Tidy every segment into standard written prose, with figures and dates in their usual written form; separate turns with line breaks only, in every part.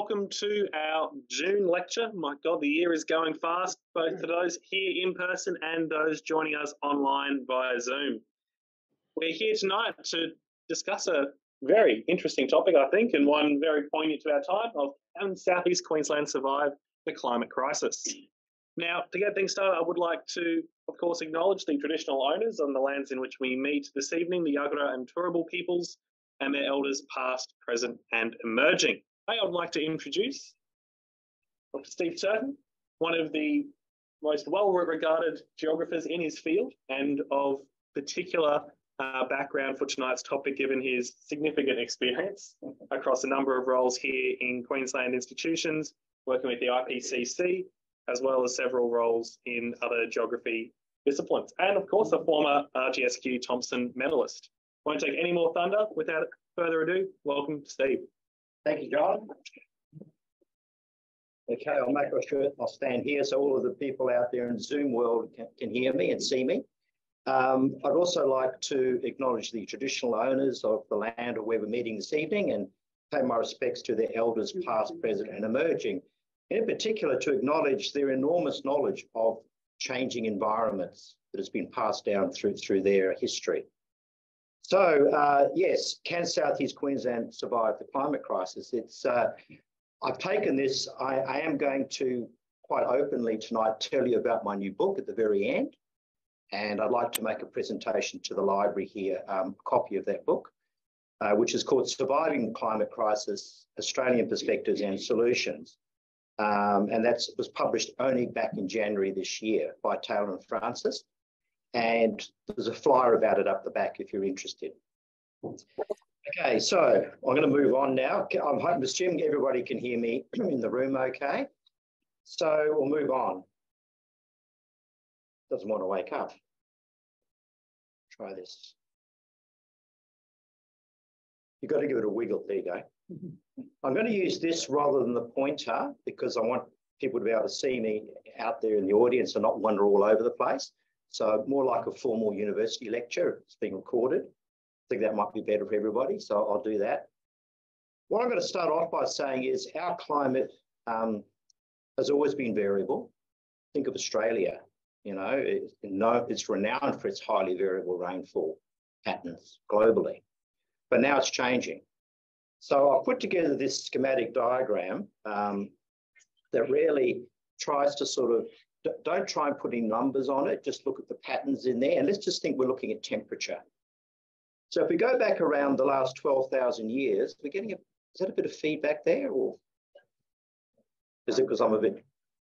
welcome to our June lecture. My God, the year is going fast, both to those here in person and those joining us online via Zoom. We're here tonight to discuss a very interesting topic, I think, and one very poignant to our time of how can Southeast Queensland survive the climate crisis. Now, to get things started, I would like to, of course, acknowledge the traditional owners on the lands in which we meet this evening, the Yagara and Turrbal peoples, and their elders past, present, and emerging. I would like to introduce Dr. Steve Turton, one of the most well-regarded geographers in his field and of particular background for tonight's topic, given his significant experience across a number of roles here in Queensland institutions, working with the IPCC, as well as several roles in other geography disciplines. And of course, a former RGSQ Thompson medalist. Won't take any more thunder. Without further ado, welcome, Steve.
Thank you, John. Okay, I'll stand here so all of the people out there in Zoom world can hear me and see me. I'd also like to acknowledge the traditional owners of the land where we're meeting this evening and pay my respects to their elders past, present and emerging. In particular, to acknowledge their enormous knowledge of changing environments that has been passed down through their history. So, yes, can Southeast Queensland survive the climate crisis? I've taken this, I am going to quite openly tonight tell you about my new book at the very end. And I'd like to make a presentation to the library here, a copy of that book, which is called Surviving the Climate Crisis, Australian Perspectives and Solutions. And that was published only back in January this year by Taylor and Francis. And there's a flyer about it up the back if you're interested. Okay, so I'm going to move on now. I'm assuming everybody can hear me in the room okay. So we'll move on. Doesn't want to wake up. Try this. You've got to give it a wiggle. There you go. I'm going to use this rather than the pointer because I want people to be able to see me out there in the audience and not wander all over the place. So more like a formal university lecture. It's being recorded. I think that might be better for everybody, so I'll do that. What I'm going to start off by saying is our climate has always been variable. Think of Australia, you know, it's renowned for its highly variable rainfall patterns globally, but now it's changing. So I'll put together this schematic diagram that really tries to sort of, don't try and put any numbers on it, just look at the patterns in there. And let's just think we're looking at temperature. So if we go back around the last 12,000 years, we're getting is that a bit of feedback there or is it because I'm a bit,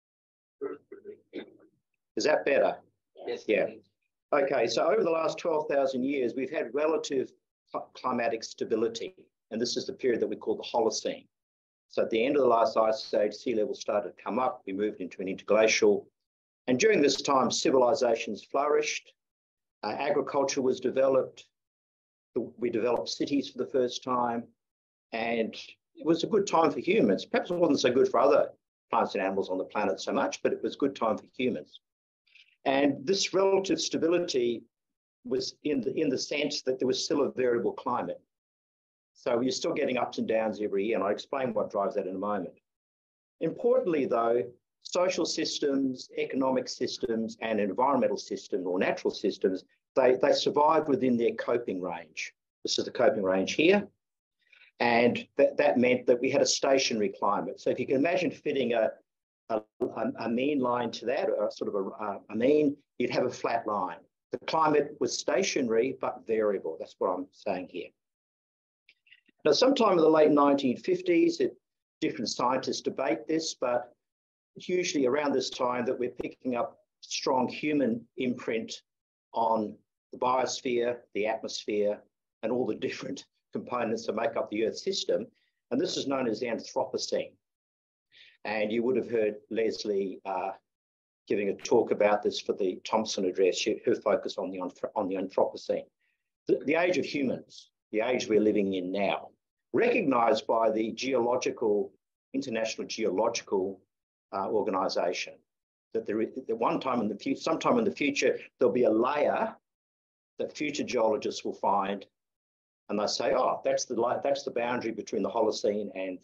is that better?
Yes.
Yeah. Okay, so over the last 12,000 years, we've had relative climatic stability. And this is the period that we call the Holocene. So at the end of the last ice age, sea levels started to come up. We moved into an interglacial. And during this time, civilizations flourished, agriculture was developed, we developed cities for the first time, and it was a good time for humans. Perhaps it wasn't so good for other plants and animals on the planet so much, but it was a good time for humans. And this relative stability was in the sense that there was still a variable climate. So you're still getting ups and downs every year, and I'll explain what drives that in a moment. Importantly, though, social systems, economic systems, and environmental systems or natural systems, they survived within their coping range. This is the coping range here. And that meant that we had a stationary climate. So if you can imagine fitting a mean line to that, or sort of a mean, you'd have a flat line. The climate was stationary, but variable. That's what I'm saying here. Now, sometime in the late 1950s, different scientists debate this, but it's usually around this time that we're picking up strong human imprint on the biosphere, the atmosphere, and all the different components that make up the Earth system. And this is known as the Anthropocene. And you would have heard Leslie giving a talk about this for the Thompson address, who focused on the Anthropocene. The age of humans, the age we're living in now, recognized by the International Geological Organization, that sometime in the future, there'll be a layer that future geologists will find, and they say, oh, that's the boundary between the Holocene and the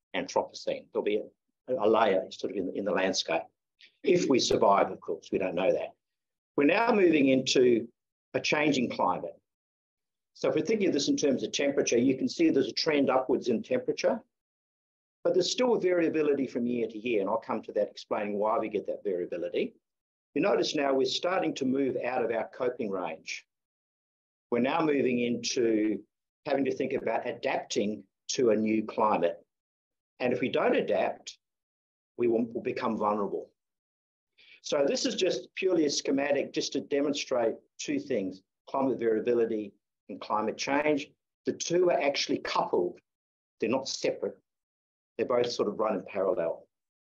Anthropocene. There'll be a layer sort of in the landscape. If we survive, of course, we don't know that. We're now moving into a changing climate. So if we're thinking of this in terms of temperature, you can see there's a trend upwards in temperature, but there's still variability from year to year, and I'll come to that explaining why we get that variability. You notice now we're starting to move out of our coping range. We're now moving into having to think about adapting to a new climate. And if we don't adapt, we will become vulnerable. So this is just purely a schematic just to demonstrate two things, climate variability and climate change. The two are actually coupled. They're not separate. They both sort of run in parallel.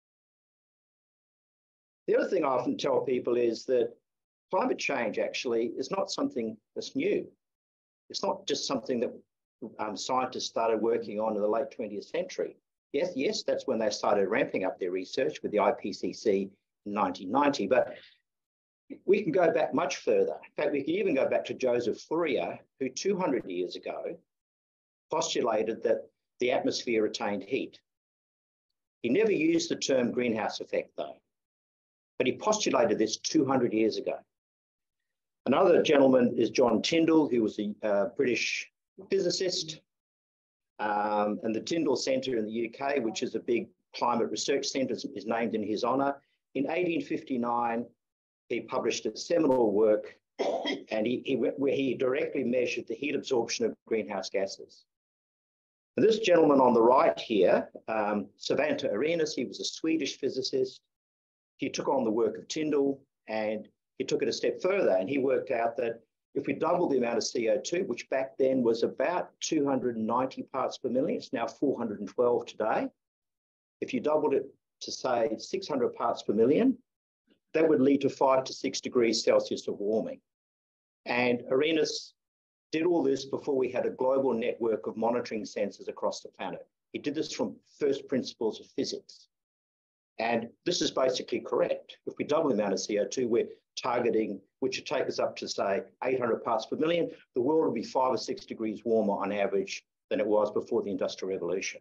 The other thing I often tell people is that climate change actually is not something that's new. It's not just something that scientists started working on in the late 20th century. Yes, that's when they started ramping up their research with the IPCC in 1990, but we can go back much further. In fact, we can even go back to Joseph Fourier, who 200 years ago postulated that the atmosphere retained heat. He never used the term greenhouse effect, though, but he postulated this 200 years ago. Another gentleman is John Tyndall, who was a British physicist, and the Tyndall Centre in the UK, which is a big climate research centre, is named in his honour. In 1859, he published a seminal work, and where he directly measured the heat absorption of greenhouse gases. And this gentleman on the right here, Svante Arrhenius, he was a Swedish physicist. He took on the work of Tyndall and he took it a step further, and he worked out that if we double the amount of CO2, which back then was about 290 parts per million, it's now 412 today. If you doubled it to say 600 parts per million, that would lead to 5 to 6 degrees Celsius of warming. And Arrhenius did all this before we had a global network of monitoring sensors across the planet. He did this from first principles of physics. And this is basically correct. If we double the amount of CO2 we're targeting, which would take us up to, say, 800 parts per million, the world will be 5 or 6 degrees warmer on average than it was before the Industrial Revolution.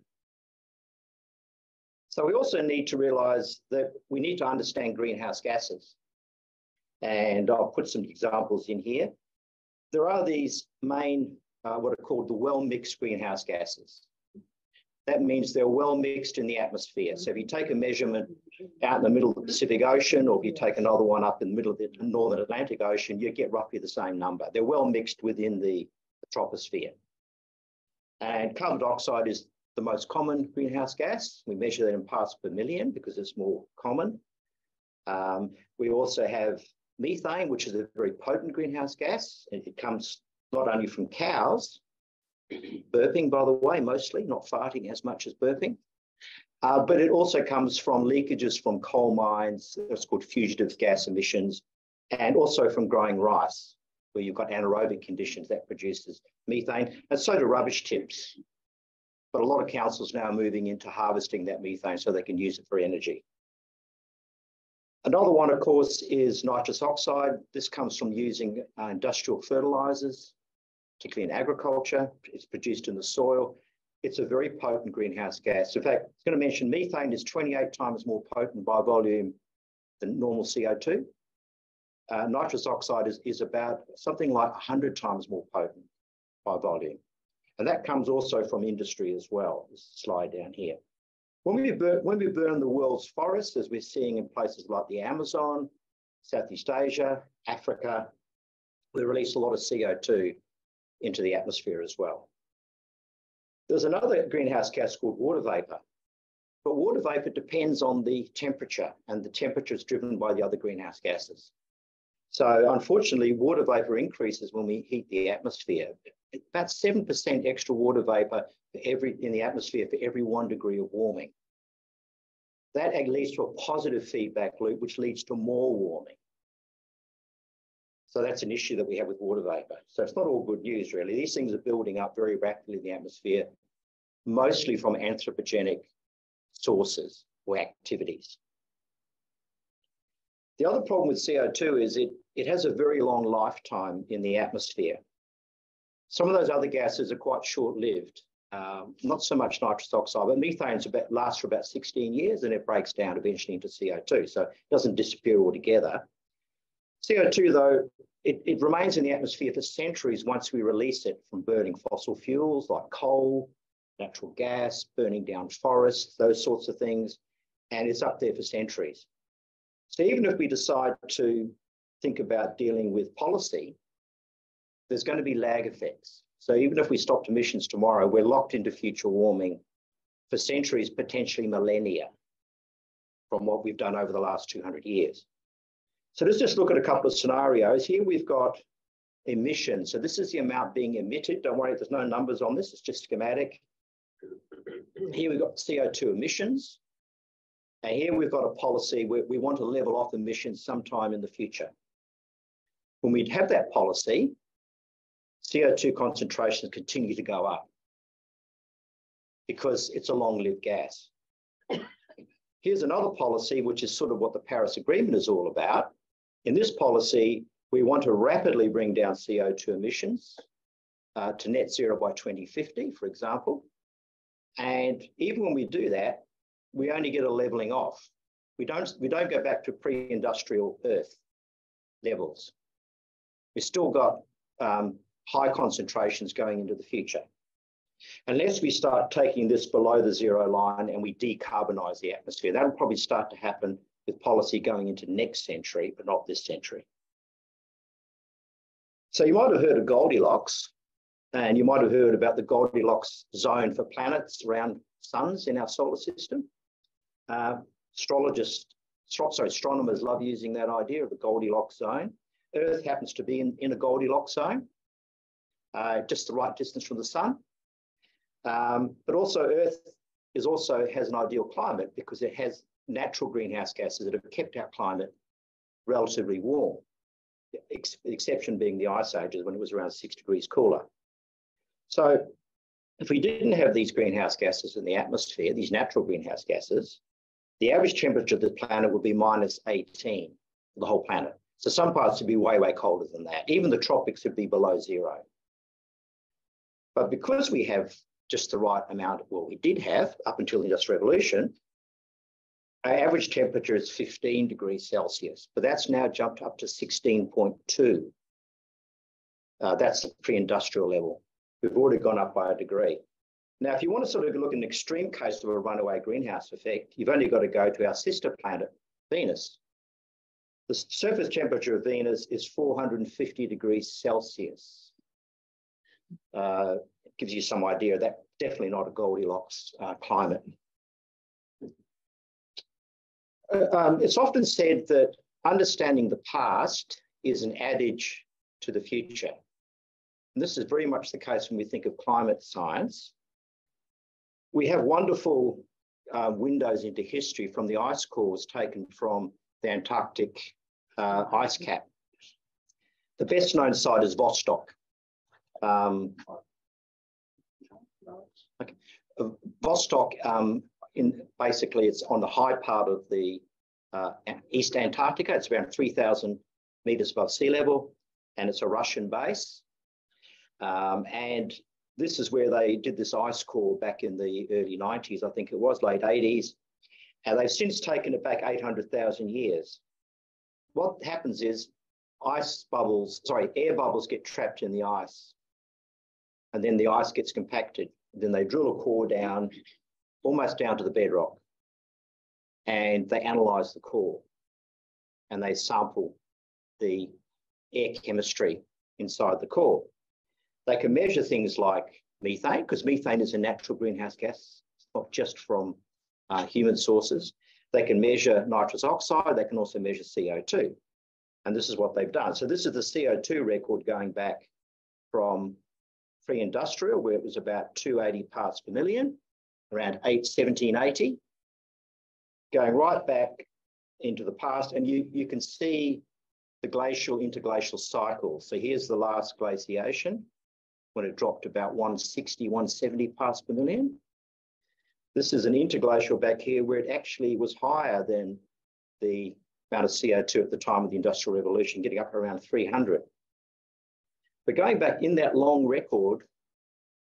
So we also need to realise that we need to understand greenhouse gases. And I'll put some examples in here. There are these main, what are called the well-mixed greenhouse gases. That means they're well mixed in the atmosphere. So if you take a measurement out in the middle of the Pacific Ocean, or if you take another one up in the middle of the Northern Atlantic Ocean, you get roughly the same number. They're well mixed within the troposphere. And carbon dioxide is the most common greenhouse gas. We measure that in parts per million because it's more common. We also have methane, which is a very potent greenhouse gas. It comes not only from cows, burping, by the way, mostly, not farting as much as burping. But it also comes from leakages from coal mines, it's called fugitive gas emissions, and also from growing rice, where you've got anaerobic conditions that produces methane, and so do rubbish tips. But a lot of councils now are moving into harvesting that methane so they can use it for energy. Another one, of course, is nitrous oxide. This comes from using industrial fertilizers, particularly in agriculture. It's produced in the soil. It's a very potent greenhouse gas. In fact, I was going to mention methane is 28 times more potent by volume than normal CO2. Nitrous oxide is about something like 100 times more potent by volume. And that comes also from industry as well. This slide down here. When we burn the world's forests, as we're seeing in places like the Amazon, Southeast Asia, Africa, we release a lot of CO2 into the atmosphere as well. There's another greenhouse gas called water vapor. But water vapor depends on the temperature, and the temperature is driven by the other greenhouse gases. So unfortunately, water vapor increases when we heat the atmosphere. About 7% extra water vapor in the atmosphere for every 1 degree of warming. That leads to a positive feedback loop, which leads to more warming. So that's an issue that we have with water vapor. So it's not all good news, really. These things are building up very rapidly in the atmosphere, mostly from anthropogenic sources or activities. The other problem with CO2 is it has a very long lifetime in the atmosphere. Some of those other gases are quite short-lived. not so much nitrous oxide, but methane lasts for about 16 years and it breaks down eventually into CO2. So it doesn't disappear altogether. CO2, though, it remains in the atmosphere for centuries once we release it from burning fossil fuels like coal, natural gas, burning down forests, those sorts of things, and it's up there for centuries. So even if we decide to think about dealing with policy, there's going to be lag effects. So even if we stopped emissions tomorrow, we're locked into future warming for centuries, potentially millennia, from what we've done over the last 200 years. So let's just look at a couple of scenarios. Here we've got emissions. So this is the amount being emitted. Don't worry, there's no numbers on this. It's just schematic. Here we've got CO2 emissions. And here we've got a policy where we want to level off emissions sometime in the future. When we have that policy, CO2 concentrations continue to go up because it's a long-lived gas. Here's another policy, which is sort of what the Paris Agreement is all about. In this policy, we want to rapidly bring down CO2 emissions to net zero by 2050, for example. And even when we do that, we only get a leveling off. We don't go back to pre-industrial Earth levels. We've still got high concentrations going into the future. Unless we start taking this below the zero line and we decarbonize the atmosphere, that'll probably start to happen with policy going into next century, but not this century. So you might have heard of Goldilocks, and you might have heard about the Goldilocks zone for planets around suns in our solar system. Astronomers love using that idea of the Goldilocks zone. Earth happens to be in a Goldilocks zone, just the right distance from the sun. But also Earth has an ideal climate because it has natural greenhouse gases that have kept our climate relatively warm. The exception being the ice ages when it was around 6 degrees cooler. So if we didn't have these greenhouse gases in the atmosphere, these natural greenhouse gases, the average temperature of the planet would be minus 18 for the whole planet. So some parts would be way, way colder than that. Even the tropics would be below zero. But because we have just the right amount, well, we did have up until the Industrial Revolution, our average temperature is 15 degrees Celsius, but that's now jumped up to 16.2. That's the pre-industrial level. We've already gone up by a degree. Now, if you want to sort of look at an extreme case of a runaway greenhouse effect, you've only got to go to our sister planet, Venus. The surface temperature of Venus is 450 degrees Celsius. It gives you some idea. That's definitely not a Goldilocks climate. It's often said that understanding the past is an adage to the future. And this is very much the case when we think of climate science. We have wonderful windows into history from the ice cores taken from the Antarctic ice cap. The best known site is Vostok. Vostok, basically it's on the high part of the East Antarctica. It's around 3,000 meters above sea level, and it's a Russian base. And this is where they did this ice core back in the early 90s, I think it was, late 80s. And they've since taken it back 800,000 years. What happens is air bubbles get trapped in the ice. And then the ice gets compacted. Then they drill a core down, almost down to the bedrock. And they analyze the core. And they sample the air chemistry inside the core. They can measure things like methane, because methane is a natural greenhouse gas. It's not just from human sources. They can measure nitrous oxide. They can also measure CO2. And this is what they've done. So this is the CO2 record going back from pre-industrial, where it was about 280 parts per million, around 1780, going right back into the past. And you can see the glacial interglacial cycle. So here's the last glaciation, when it dropped about 160, 170 parts per million. This is an interglacial back here where it actually was higher than the amount of CO2 at the time of the Industrial Revolution, getting up around 300. But going back in that long record,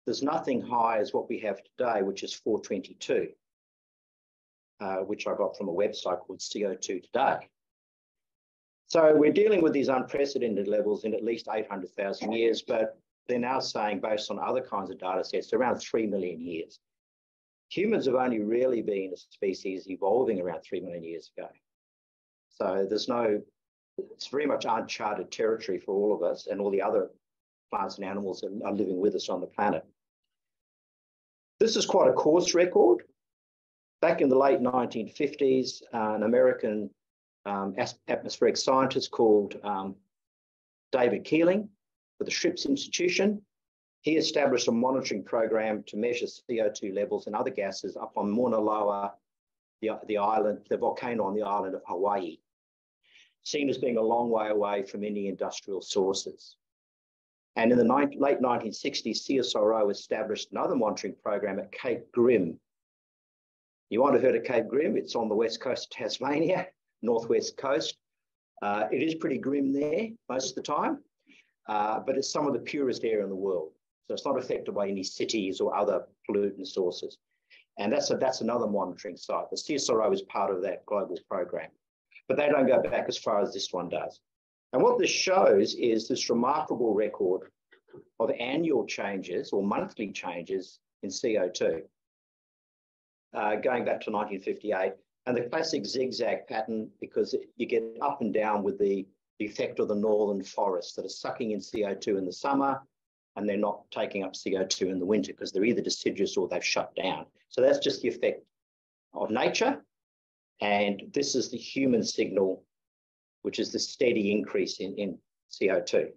there's nothing high as what we have today, which is 422, which I got from a website called CO2 Today. So we're dealing with these unprecedented levels in at least 800,000 years, but they're now saying, based on other kinds of data sets, around 3 million years. Humans have only really been a species evolving around 3 million years ago. So it's very much uncharted territory for all of us and all the other plants and animals that are living with us on the planet. This is quite a coarse record. Back in the late 1950s, an American atmospheric scientist called David Keeling for the Scripps Institution. He established a monitoring program to measure CO2 levels and other gases up on Mauna Loa, the volcano on the island of Hawaii, seen as being a long way away from any industrial sources. And in the late 1960s, CSIRO established another monitoring program at Cape Grim. You might have heard of Cape Grim. It's on the west coast of Tasmania, northwest coast. It is pretty grim there most of the time, but it's some of the purest air in the world. So it's not affected by any cities or other pollutant sources. And that's another monitoring site. The CSIRO is part of that global program, but they don't go back as far as this one does. And what this shows is this remarkable record of annual changes or monthly changes in CO2, going back to 1958. And the classic zigzag pattern, because you get up and down with the effect of the northern forests that are sucking in CO2 in the summer, and they're not taking up CO2 in the winter because they're either deciduous or they've shut down. So that's just the effect of nature. And this is the human signal, which is the steady increase in CO2.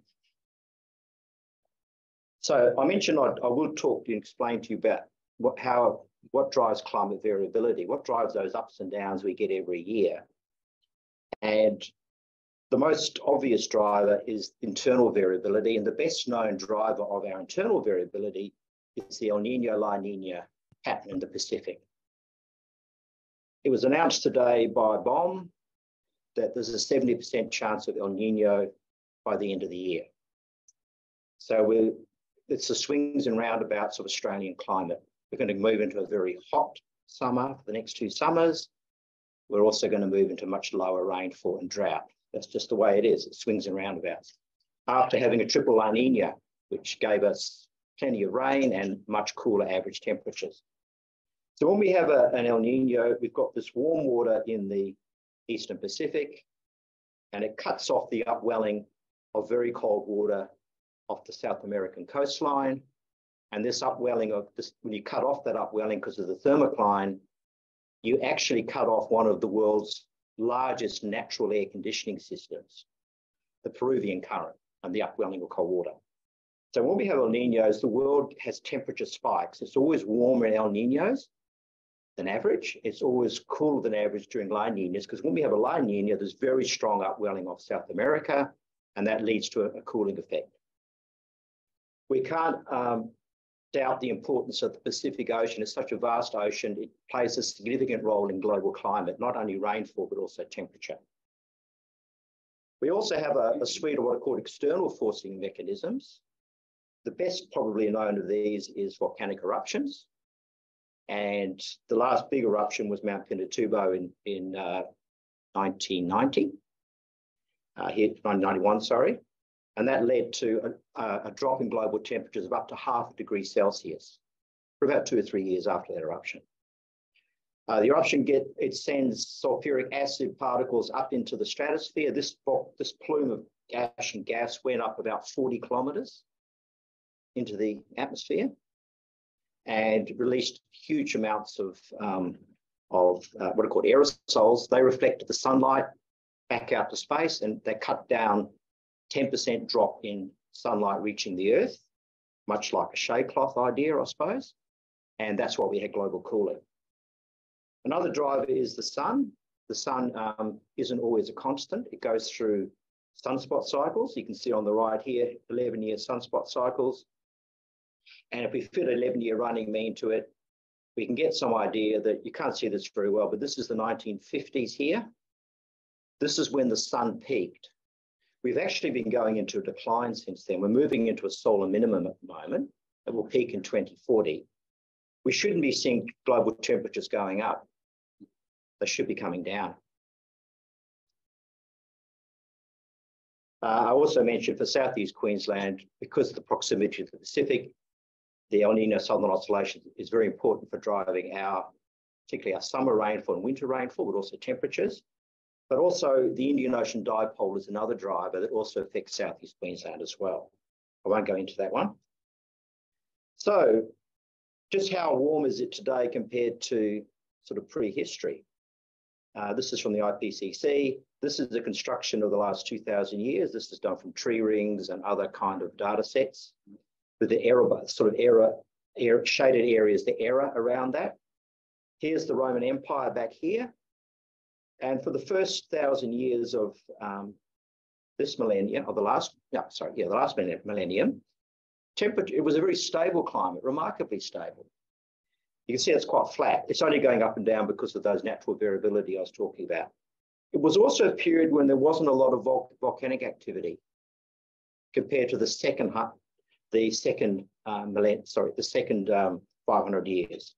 So I mentioned I will talk and explain to you about what drives climate variability, what drives those ups and downs we get every year. And the most obvious driver is internal variability, and the best known driver of our internal variability is the El Nino-La Nina pattern in the Pacific. It was announced today by BOM that there's a 70% chance of El Nino by the end of the year. So it's the swings and roundabouts of Australian climate. We're going to move into a very hot summer for the next 2 summers. We're also going to move into much lower rainfall and drought. That's just the way it is. It swings and roundabouts. After having a triple La Nina, which gave us plenty of rain and much cooler average temperatures. So when we have an El Nino, we've got this warm water in the Eastern Pacific, and it cuts off the upwelling of very cold water off the South American coastline. And this upwelling when you cut off that upwelling because of the thermocline, you actually cut off one of the world's largest natural air conditioning systems, the Peruvian current and the upwelling of cold water. So when we have El Ninos, the world has temperature spikes. It's always warmer in El Ninos than average. It's always cooler than average during La Ninas, because when we have a La Nina, there's very strong upwelling of South America, and that leads to a cooling effect. We can't doubt the importance of the Pacific Ocean. It's such a vast ocean. It plays a significant role in global climate, not only rainfall, but also temperature. We also have a suite of what are called external forcing mechanisms. The best probably known of these is volcanic eruptions. And the last big eruption was Mount Pinatubo in 1990, 1991, sorry. And that led to a drop in global temperatures of up to 0.5 degrees Celsius for about 2 or 3 years after that eruption. The eruption sends sulfuric acid particles up into the stratosphere. This plume of ash and gas went up about 40 kilometers into the atmosphere and released huge amounts of what are called aerosols. They reflected the sunlight back out to space, and they cut down 10% drop in sunlight reaching the Earth, much like a shade cloth idea, I suppose. And that's why we had global cooling. Another driver is the sun. The sun isn't always a constant. It goes through sunspot cycles. You can see on the right here, 11-year sunspot cycles. And if we fit an 11-year running mean to it, we can get some idea that you can't see this very well, but this is the 1950s here. This is when the sun peaked. We've actually been going into a decline since then. We're moving into a solar minimum at the moment, that will peak in 2040, we shouldn't be seeing global temperatures going up. They should be coming down. I also mentioned for Southeast Queensland, because of the proximity to the Pacific, the El Nino Southern Oscillation is very important for driving particularly our summer rainfall and winter rainfall, but also temperatures. But also the Indian Ocean dipole is another driver that also affects Southeast Queensland as well. I won't go into that one. So just how warm is it today compared to sort of prehistory? This is from the IPCC. This is the construction of the last 2,000 years. This is done from tree rings and other kind of data sets with the shaded areas, the error around that. Here's the Roman Empire back here. And for the first 1,000 years of this millennium, or the last millennium, temperature, it was a very stable climate, remarkably stable. You can see it's quite flat. It's only going up and down because of those natural variability I was talking about. It was also a period when there wasn't a lot of volcanic activity compared to the second 500 years.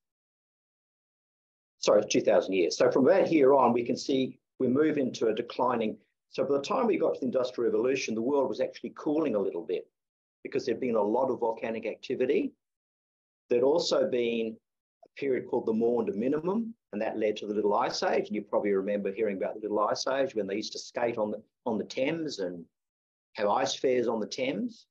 Sorry, 2,000 years. So from about here on, we can see we move into a declining. So by the time we got to the Industrial Revolution, the world was actually cooling a little bit because there'd been a lot of volcanic activity. There'd also been a period called the Maunder Minimum, and that led to the Little Ice Age. And you probably remember hearing about the Little Ice Age when they used to skate on the Thames and have ice fairs on the Thames.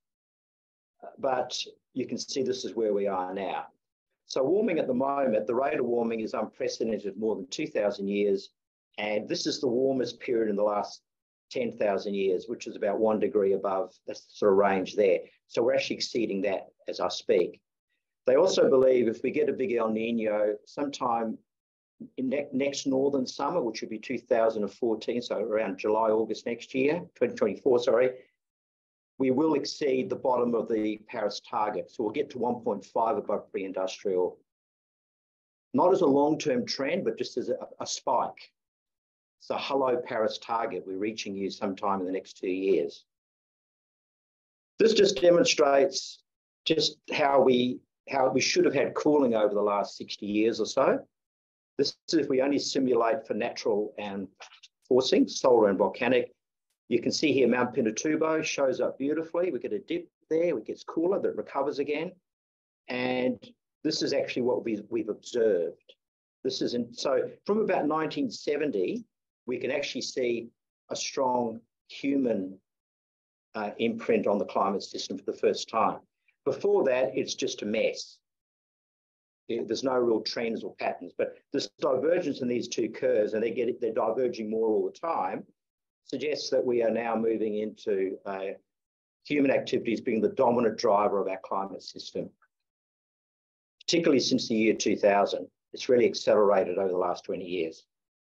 But you can see this is where we are now. So warming at the moment, the rate of warming is unprecedented, more than 2,000 years. And this is the warmest period in the last 10,000 years, which is about 1 degree above, that's the sort of range there. So we're actually exceeding that as I speak. They also believe if we get a big El Nino sometime in next northern summer, which would be 2014, so around July, August next year, 2024, sorry, we will exceed the bottom of the Paris target. So we'll get to 1.5 above pre-industrial, not as a long-term trend, but just as a spike. So hello, Paris target, we're reaching you sometime in the next 2 years. This just demonstrates just how we should have had cooling over the last 60 years or so. This is if we only simulate for natural and forcing, solar and volcanic. You can see here Mount Pinatubo shows up beautifully. We get a dip there, it gets cooler, that recovers again. And this is actually what we've observed. So from about 1970, we can actually see a strong human imprint on the climate system for the first time. Before that, it's just a mess. There's no real trends or patterns, but this divergence in these two curves, and they're diverging more all the time, suggests that we are now moving into human activities being the dominant driver of our climate system, particularly since the year 2000. It's really accelerated over the last 20 years.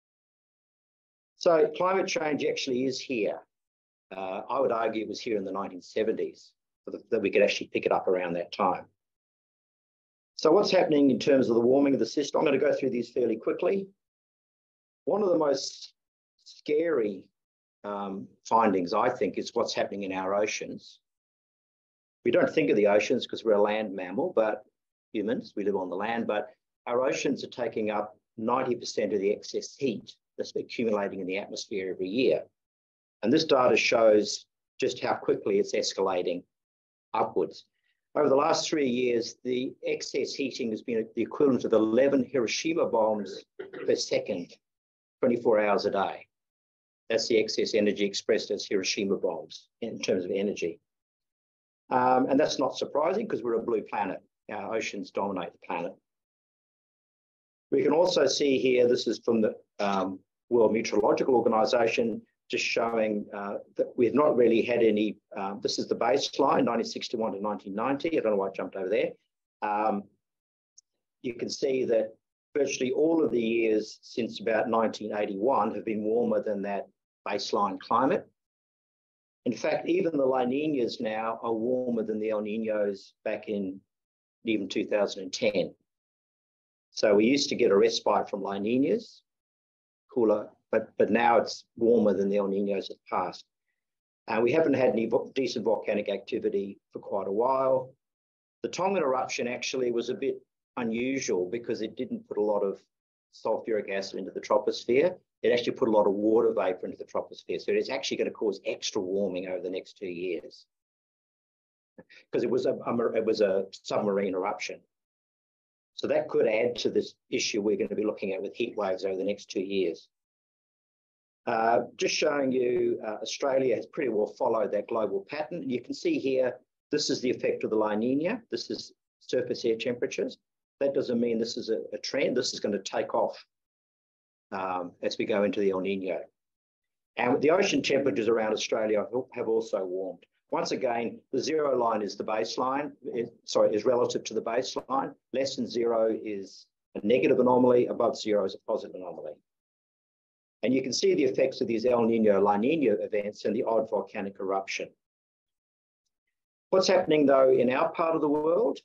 So climate change actually is here. I would argue it was here in the 1970s, that we could actually pick it up around that time. So what's happening in terms of the warming of the system? I'm going to go through these fairly quickly. One of the most scary findings, I think, is what's happening in our oceans. We don't think of the oceans because we're a land mammal, but humans, we live on the land, but our oceans are taking up 90% of the excess heat that's accumulating in the atmosphere every year. And this data shows just how quickly it's escalating upwards. Over the last 3 years, the excess heating has been the equivalent of 11 Hiroshima bombs per second, 24 hours a day. That's the excess energy expressed as Hiroshima bombs in terms of energy. And that's not surprising because we're a blue planet. Our oceans dominate the planet. We can also see here, this is from the World Meteorological Organization, just showing that we've not really had any, this is the baseline, 1961 to 1990. I don't know why I jumped over there. You can see that virtually all of the years since about 1981 have been warmer than that baseline climate. In fact, even the La Ninas now are warmer than the El Ninos back in even 2010. So we used to get a respite from La Ninas, cooler, but now it's warmer than the El Ninos of the past. We haven't had any decent volcanic activity for quite a while. The Tongan eruption actually was a bit unusual because it didn't put a lot of sulfuric acid into the troposphere. It actually put a lot of water vapor into the troposphere. So it's actually going to cause extra warming over the next 2 years because it was a submarine eruption. So that could add to this issue we're going to be looking at with heat waves over the next 2 years. Just showing you, Australia has pretty well followed that global pattern. And you can see here, this is the effect of the La Nina. This is surface air temperatures. That doesn't mean this is a trend. This is going to take off as we go into the El Nino. And the ocean temperatures around Australia have also warmed. Once again, the zero line is the baseline, is relative to the baseline. Less than zero is a negative anomaly. Above zero is a positive anomaly. And you can see the effects of these El Nino, La Nina events and the odd volcanic eruption. What's happening, though, in our part of the world?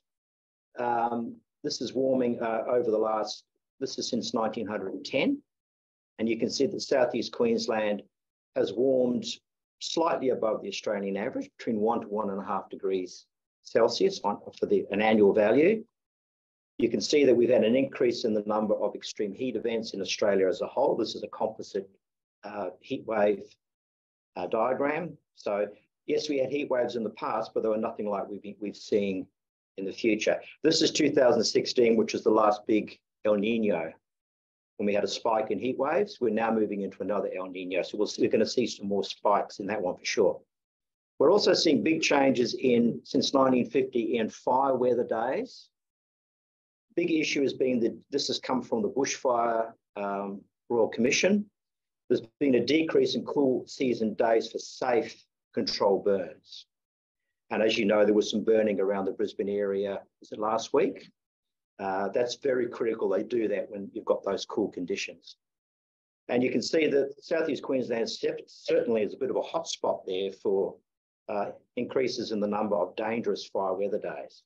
This is warming over the last, this is since 1910. And you can see that Southeast Queensland has warmed slightly above the Australian average, between 1 to 1.5 degrees Celsius for an annual value. You can see that we've had an increase in the number of extreme heat events in Australia as a whole. This is a composite heat wave diagram. So yes, we had heat waves in the past, but they were nothing like we've seen in the future. This is 2016, which is the last big El Nino, when we had a spike in heat waves. We're now moving into another El Nino. So we're going to see some more spikes in that one for sure. We're also seeing big changes since 1950 in fire weather days. Big issue has been that this has come from the Bushfire Royal Commission. There's been a decrease in cool season days for safe controlled burns. And as you know, there was some burning around the Brisbane area, was it last week? That's very critical. They do that when you've got those cool conditions. And you can see that Southeast Queensland certainly is a bit of a hotspot there for increases in the number of dangerous fire weather days.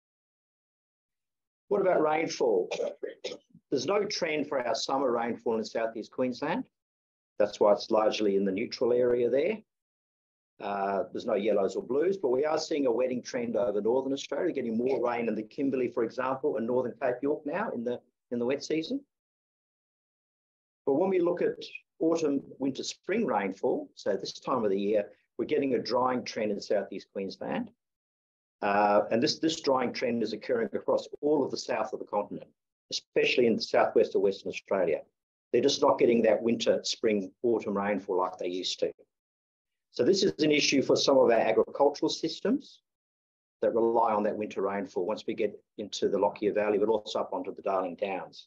What about rainfall? There's no trend for our summer rainfall in Southeast Queensland. That's why it's largely in the neutral area there. There's no yellows or blues, but we are seeing a wetting trend over northern Australia, getting more rain in the Kimberley, for example, and northern Cape York now in the wet season. But when we look at autumn, winter, spring rainfall, so this time of the year, we're getting a drying trend in Southeast Queensland. And this drying trend is occurring across all of the south of the continent, especially in the southwest of Western Australia. They're just not getting that winter, spring, autumn rainfall like they used to. So this is an issue for some of our agricultural systems that rely on that winter rainfall once we get into the Lockyer Valley, but also up onto the Darling Downs.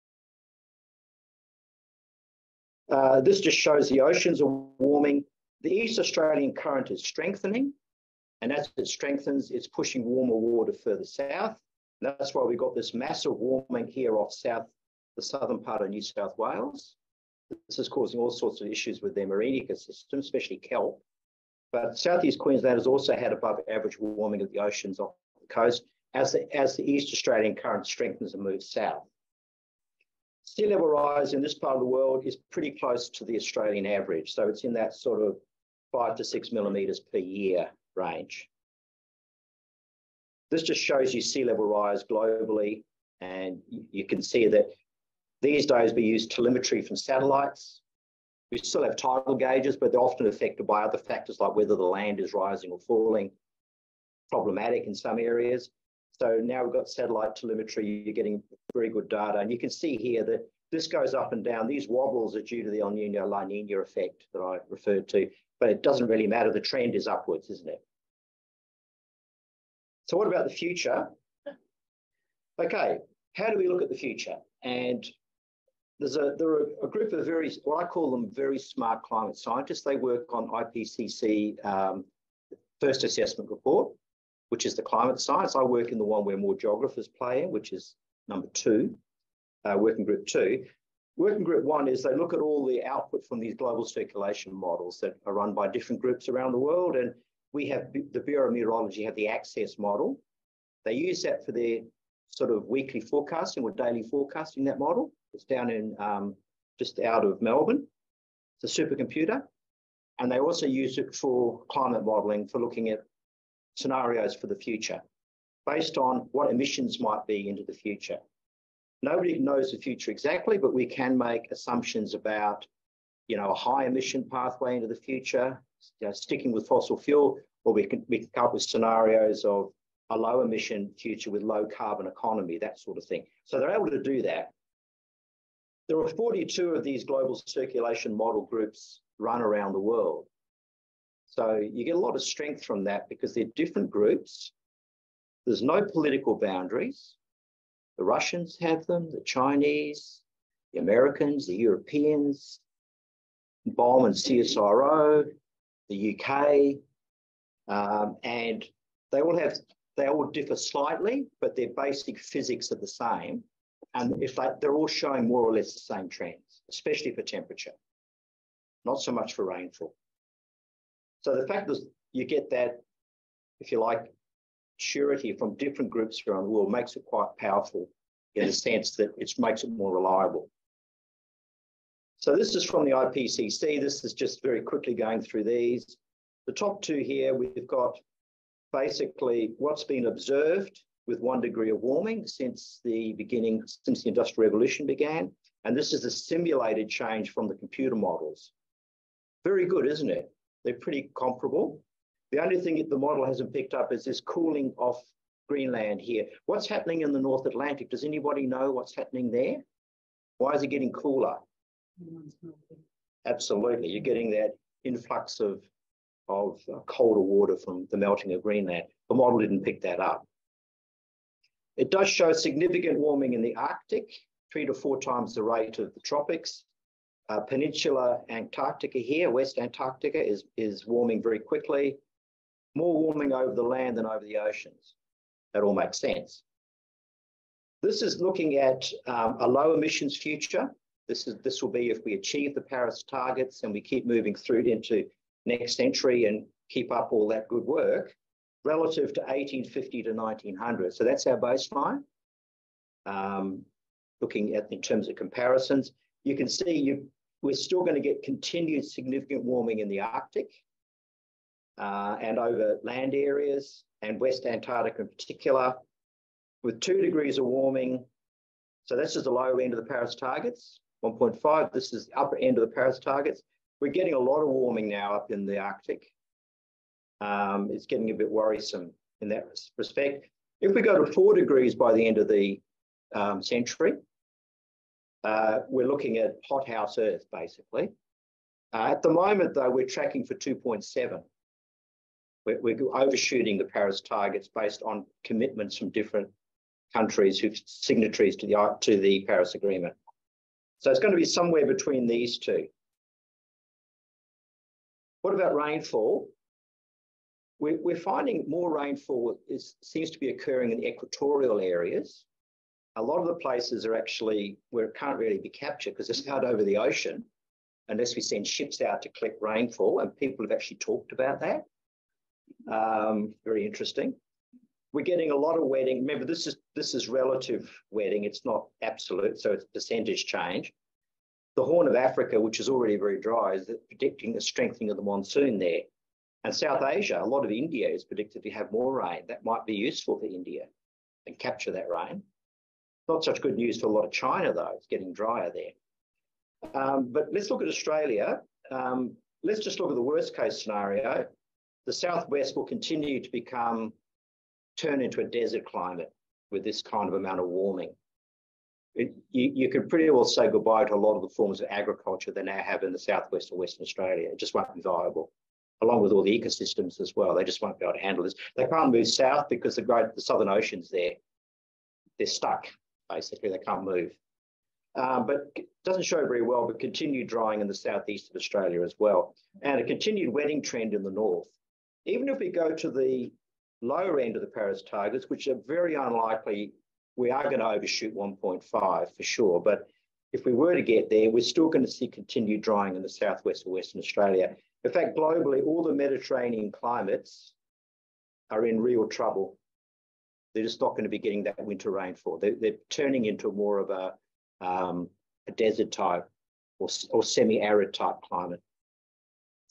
This just shows the oceans are warming. The East Australian current is strengthening, and as it strengthens, it's pushing warmer water further south. And that's why we've got this massive warming here off the southern part of New South Wales. This is causing all sorts of issues with their marine ecosystem, especially kelp. But Southeast Queensland has also had above average warming of the oceans off the coast as the East Australian current strengthens and moves south. Sea level rise in this part of the world is pretty close to the Australian average. So it's in that sort of 5 to 6 millimetres per year range. This just shows you sea level rise globally. And you can see that these days we use telemetry from satellites. We still have tidal gauges, but they're often affected by other factors like whether the land is rising or falling, problematic in some areas. So now we've got satellite telemetry, you're getting very good data. And you can see here that this goes up and down. These wobbles are due to the El Nino, La Nina effect that I referred to, but it doesn't really matter. The trend is upwards, isn't it? So what about the future? Okay, how do we look at the future? And there are a group of what I call them very smart climate scientists. They work on IPCC first assessment report, which is the climate science. I work in the one where more geographers play in, which is number 2, working group 2. Working group 1 is they look at all the output from these global circulation models that are run by different groups around the world. And we have the Bureau of Meteorology have the Access model. They use that for their sort of weekly forecasting or daily forecasting, that model. It's down in just out of Melbourne. It's a supercomputer. And they also use it for climate modelling, for looking at scenarios for the future. based on what emissions might be into the future. Nobody knows the future exactly, but we can make assumptions about, a high emission pathway into the future, sticking with fossil fuel, or we can come up with scenarios of a low emission future with low carbon economy, that sort of thing. So they're able to do that. There are 42 of these global circulation model groups run around the world. So you get a lot of strength from that because they're different groups. There's no political boundaries. The Russians have them, the Chinese, the Americans, the Europeans, BOM and CSIRO, the UK, and they all differ slightly, but their basic physics are the same. And they're all showing more or less the same trends, especially for temperature, not so much for rainfall. So the fact that you get that, if you like, surety from different groups around the world makes it quite powerful in the sense that it makes it more reliable. So this is from the IPCC. This is just very quickly going through these. The top two here, we've got basically what's been observed with 1 degree of warming since the Industrial Revolution began. And this is a simulated change from the computer models. Very good, isn't it? They're pretty comparable. The only thing that the model hasn't picked up is this cooling off Greenland here. What's happening in the North Atlantic? Does anybody know what's happening there? Why is it getting cooler? Absolutely. You're getting that influx of colder water from the melting of Greenland. The model didn't pick that up. It does show significant warming in the Arctic, 3 to 4 times the rate of the tropics. Peninsula Antarctica here, West Antarctica, is warming very quickly. More warming over the land than over the oceans. That all makes sense. This is looking at a low emissions future. This will be if we achieve the Paris targets and we keep moving through into next century and keep up all that good work relative to 1850 to 1900. So that's our baseline. Looking at in terms of comparisons, you can see we're still going to get continued significant warming in the Arctic and over land areas and West Antarctica in particular, with 2 degrees of warming. So this is the lower end of the Paris targets, 1.5. This is the upper end of the Paris targets. We're getting a lot of warming now up in the Arctic. It's getting a bit worrisome in that respect. If we go to 4 degrees by the end of the century, we're looking at hothouse Earth, basically. At the moment, though, we're tracking for 2.7. We're overshooting the Paris targets based on commitments from different countries who've signatories to the Paris Agreement. So it's going to be somewhere between these two. What about rainfall? We're finding more rainfall seems to be occurring in the equatorial areas. A lot of the places are actually where it can't really be captured because it's out over the ocean, unless we send ships out to collect rainfall, and people have actually talked about that. Very interesting. We're getting a lot of wetting. Remember, this is relative wetting. It's not absolute, so it's percentage change. The Horn of Africa, which is already very dry, is predicting the strengthening of the monsoon there. And South Asia, a lot of India is predicted to have more rain. That might be useful for India and capture that rain. Not such good news for a lot of China, though. It's getting drier there. But let's look at Australia. Let's just look at the worst case scenario. The southwest will continue to turn into a desert climate with this kind of amount of warming. You could pretty well say goodbye to a lot of the forms of agriculture they now have in the southwest of Western Australia. It just won't be viable, along with all the ecosystems as well. They just won't be able to handle this. They can't move south because the Southern Ocean's there. They're stuck, basically. They can't move. But it doesn't show very well, but continued drying in the southeast of Australia as well, and a continued wetting trend in the north. Even if we go to the lower end of the Paris targets, which are very unlikely, we are going to overshoot 1.5 for sure. But if we were to get there, we're still going to see continued drying in the southwest of Western Australia. In fact, globally, all the Mediterranean climates are in real trouble. They're just not going to be getting that winter rainfall. They're turning into more of a desert type or semi-arid type climate.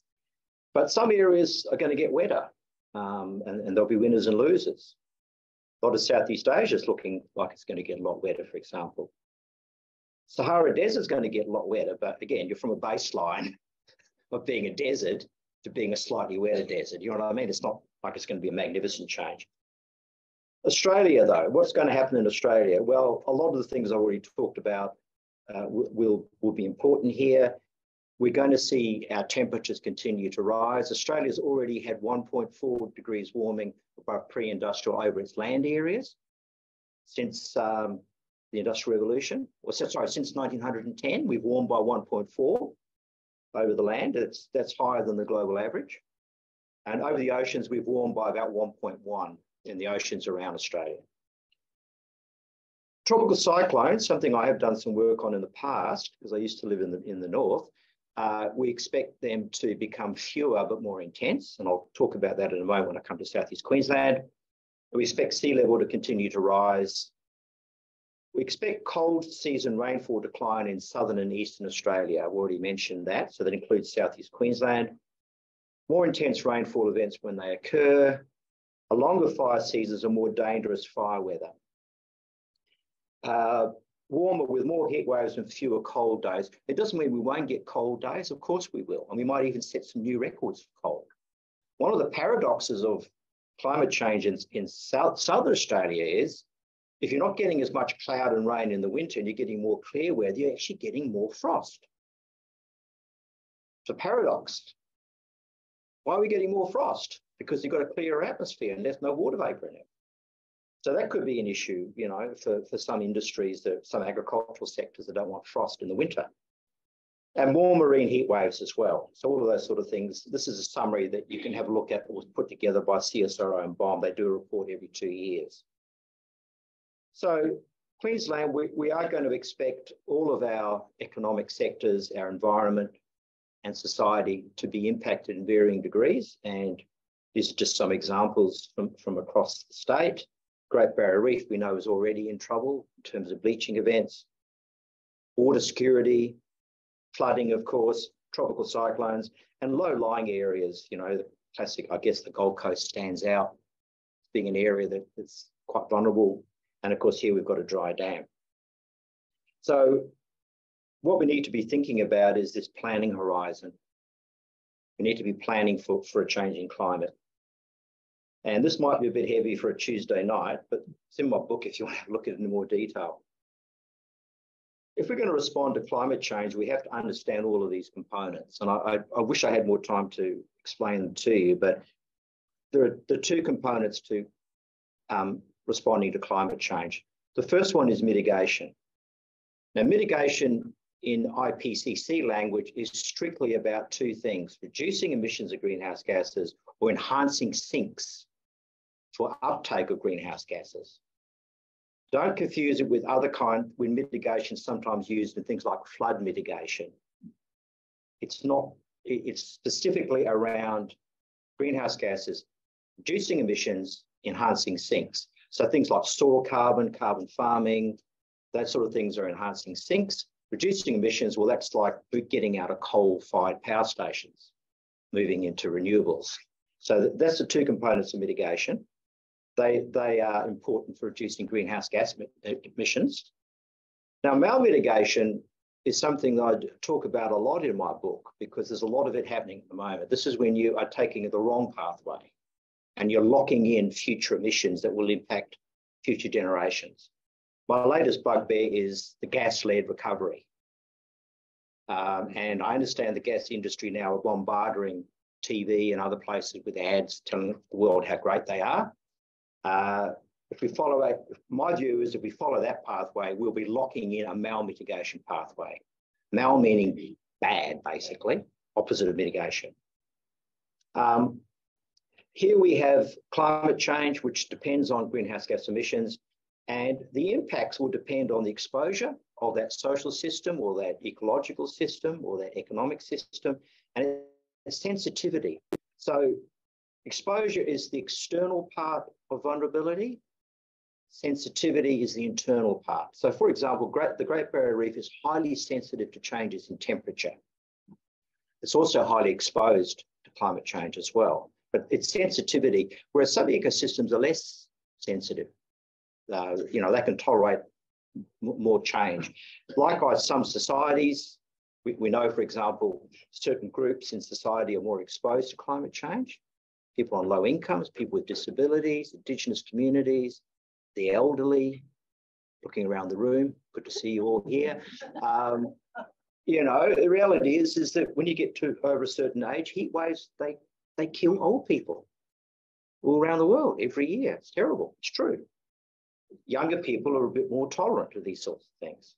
But some areas are going to get wetter, and there'll be winners and losers. A lot of Southeast Asia is looking like it's going to get a lot wetter, for example. Sahara Desert is going to get a lot wetter, but again, you're from a baseline of being a desert to being a slightly wetter desert. You know what I mean? It's not like it's going to be a magnificent change. Australia, though, what's going to happen in Australia? Well, a lot of the things I already talked about will be important here. We're going to see our temperatures continue to rise. Australia's already had 1.4 degrees warming above pre-industrial over its land areas since the Industrial Revolution. Since 1910, we've warmed by 1.4 over the land. That's higher than the global average. And over the oceans, we've warmed by about 1.1 in the oceans around Australia. Tropical cyclones, something I have done some work on in the past, because I used to live in the north. We expect them to become fewer but more intense, and I'll talk about that in a moment when I come to Southeast Queensland. We expect sea level to continue to rise. We expect cold season rainfall decline in southern and eastern Australia. I've already mentioned that, so that includes Southeast Queensland. More intense rainfall events when they occur. A longer fire seasons and more dangerous fire weather. Warmer with more heat waves and fewer cold days. It doesn't mean we won't get cold days. Of course we will. And we might even set some new records for cold. One of the paradoxes of climate change in southern Australia is if you're not getting as much cloud and rain in the winter and you're getting more clear weather, you're actually getting more frost. It's a paradox. Why are we getting more frost? Because you've got a clearer atmosphere and there's no water vapor in it. So that could be an issue, you know, for some industries, some agricultural sectors that don't want frost in the winter. And more marine heat waves as well. So all of those sort of things. This is a summary that you can have a look at. It was put together by CSIRO and BOM. They do a report every 2 years. So Queensland, we are going to expect all of our economic sectors, our environment and society to be impacted in varying degrees. And these are just some examples from across the state. Great Barrier Reef, we know, is already in trouble in terms of bleaching events, water security, flooding, of course, tropical cyclones, and low-lying areas. You know, the classic, I guess the Gold Coast stands out being an area that's quite vulnerable. And of course, here we've got a dry dam. So what we need to be thinking about is this planning horizon. We need to be planning for a changing climate. And this might be a bit heavy for a Tuesday night, but it's in my book if you want to look at it in more detail. If we're going to respond to climate change, we have to understand all of these components. And I wish I had more time to explain them to you, but there are two components to responding to climate change. The first one is mitigation. Now, mitigation in IPCC language is strictly about two things: reducing emissions of greenhouse gases or enhancing sinks for uptake of greenhouse gases. Don't confuse it with other kind, when mitigation is sometimes used in things like flood mitigation. It's not, it's specifically around greenhouse gases, reducing emissions, enhancing sinks. So things like soil carbon, carbon farming, that sort of things are enhancing sinks. Reducing emissions, well, that's like getting out of coal-fired power stations, moving into renewables. So that's the two components of mitigation. They are important for reducing greenhouse gas emissions. Now, malmitigation is something that I talk about a lot in my book because there's a lot of it happening at the moment. This is when you are taking the wrong pathway and you're locking in future emissions that will impact future generations. My latest bugbear is the gas-led recovery. And I understand the gas industry now are bombarding TV and other places with ads telling the world how great they are. If we follow that, my view is if we follow that pathway, we'll be locking in a malmitigation pathway. Mal meaning bad, basically, opposite of mitigation. Here we have climate change, which depends on greenhouse gas emissions, and the impacts will depend on the exposure of that social system or that ecological system or that economic system and its sensitivity. So exposure is the external part of vulnerability. Sensitivity is the internal part. So for example, the Great Barrier Reef is highly sensitive to changes in temperature. It's also highly exposed to climate change as well, but its sensitivity, whereas some ecosystems are less sensitive. they can tolerate more change. Likewise, some societies, we know, for example, certain groups in society are more exposed to climate change. People on low incomes, people with disabilities, Indigenous communities, the elderly. Looking around the room, good to see you all here. The reality is that when you get to over a certain age, heat waves, they kill old people all around the world every year. It's terrible. It's true. Younger people are a bit more tolerant to these sorts of things.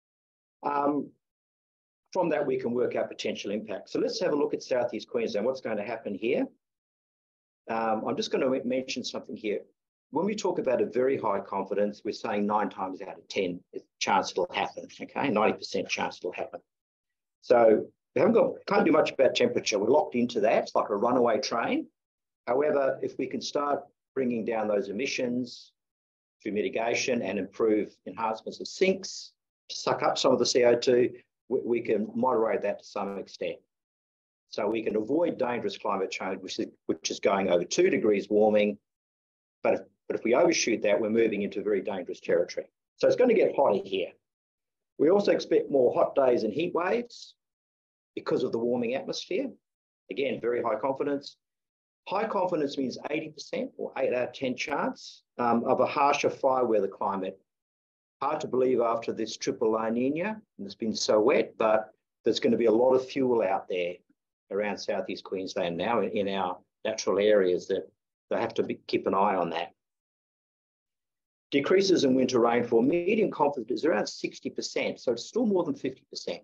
From that, we can work out potential impact. So let's have a look at Southeast Queensland. What's going to happen here? I'm just going to mention something here. When we talk about a very high confidence, we're saying 9 times out of 10 chance it'll happen, okay? 90% chance it'll happen. So we can't do much about temperature. We're locked into that. It's like a runaway train. However, if we can start bringing down those emissions through mitigation and improve enhancements of sinks to suck up some of the CO2, we can moderate that to some extent. So we can avoid dangerous climate change, which is going over 2 degrees warming. But if we overshoot that, we're moving into very dangerous territory. So it's going to get hotter here. We also expect more hot days and heat waves because of the warming atmosphere. Again, very high confidence. High confidence means 80% or 8 out of 10 chance of a harsher fire weather climate. Hard to believe after this triple La Nina, and it's been so wet, but there's going to be a lot of fuel out there around Southeast Queensland now in our natural areas that they have to keep an eye on that. Decreases in winter rainfall, medium confidence is around 60%, so it's still more than 50%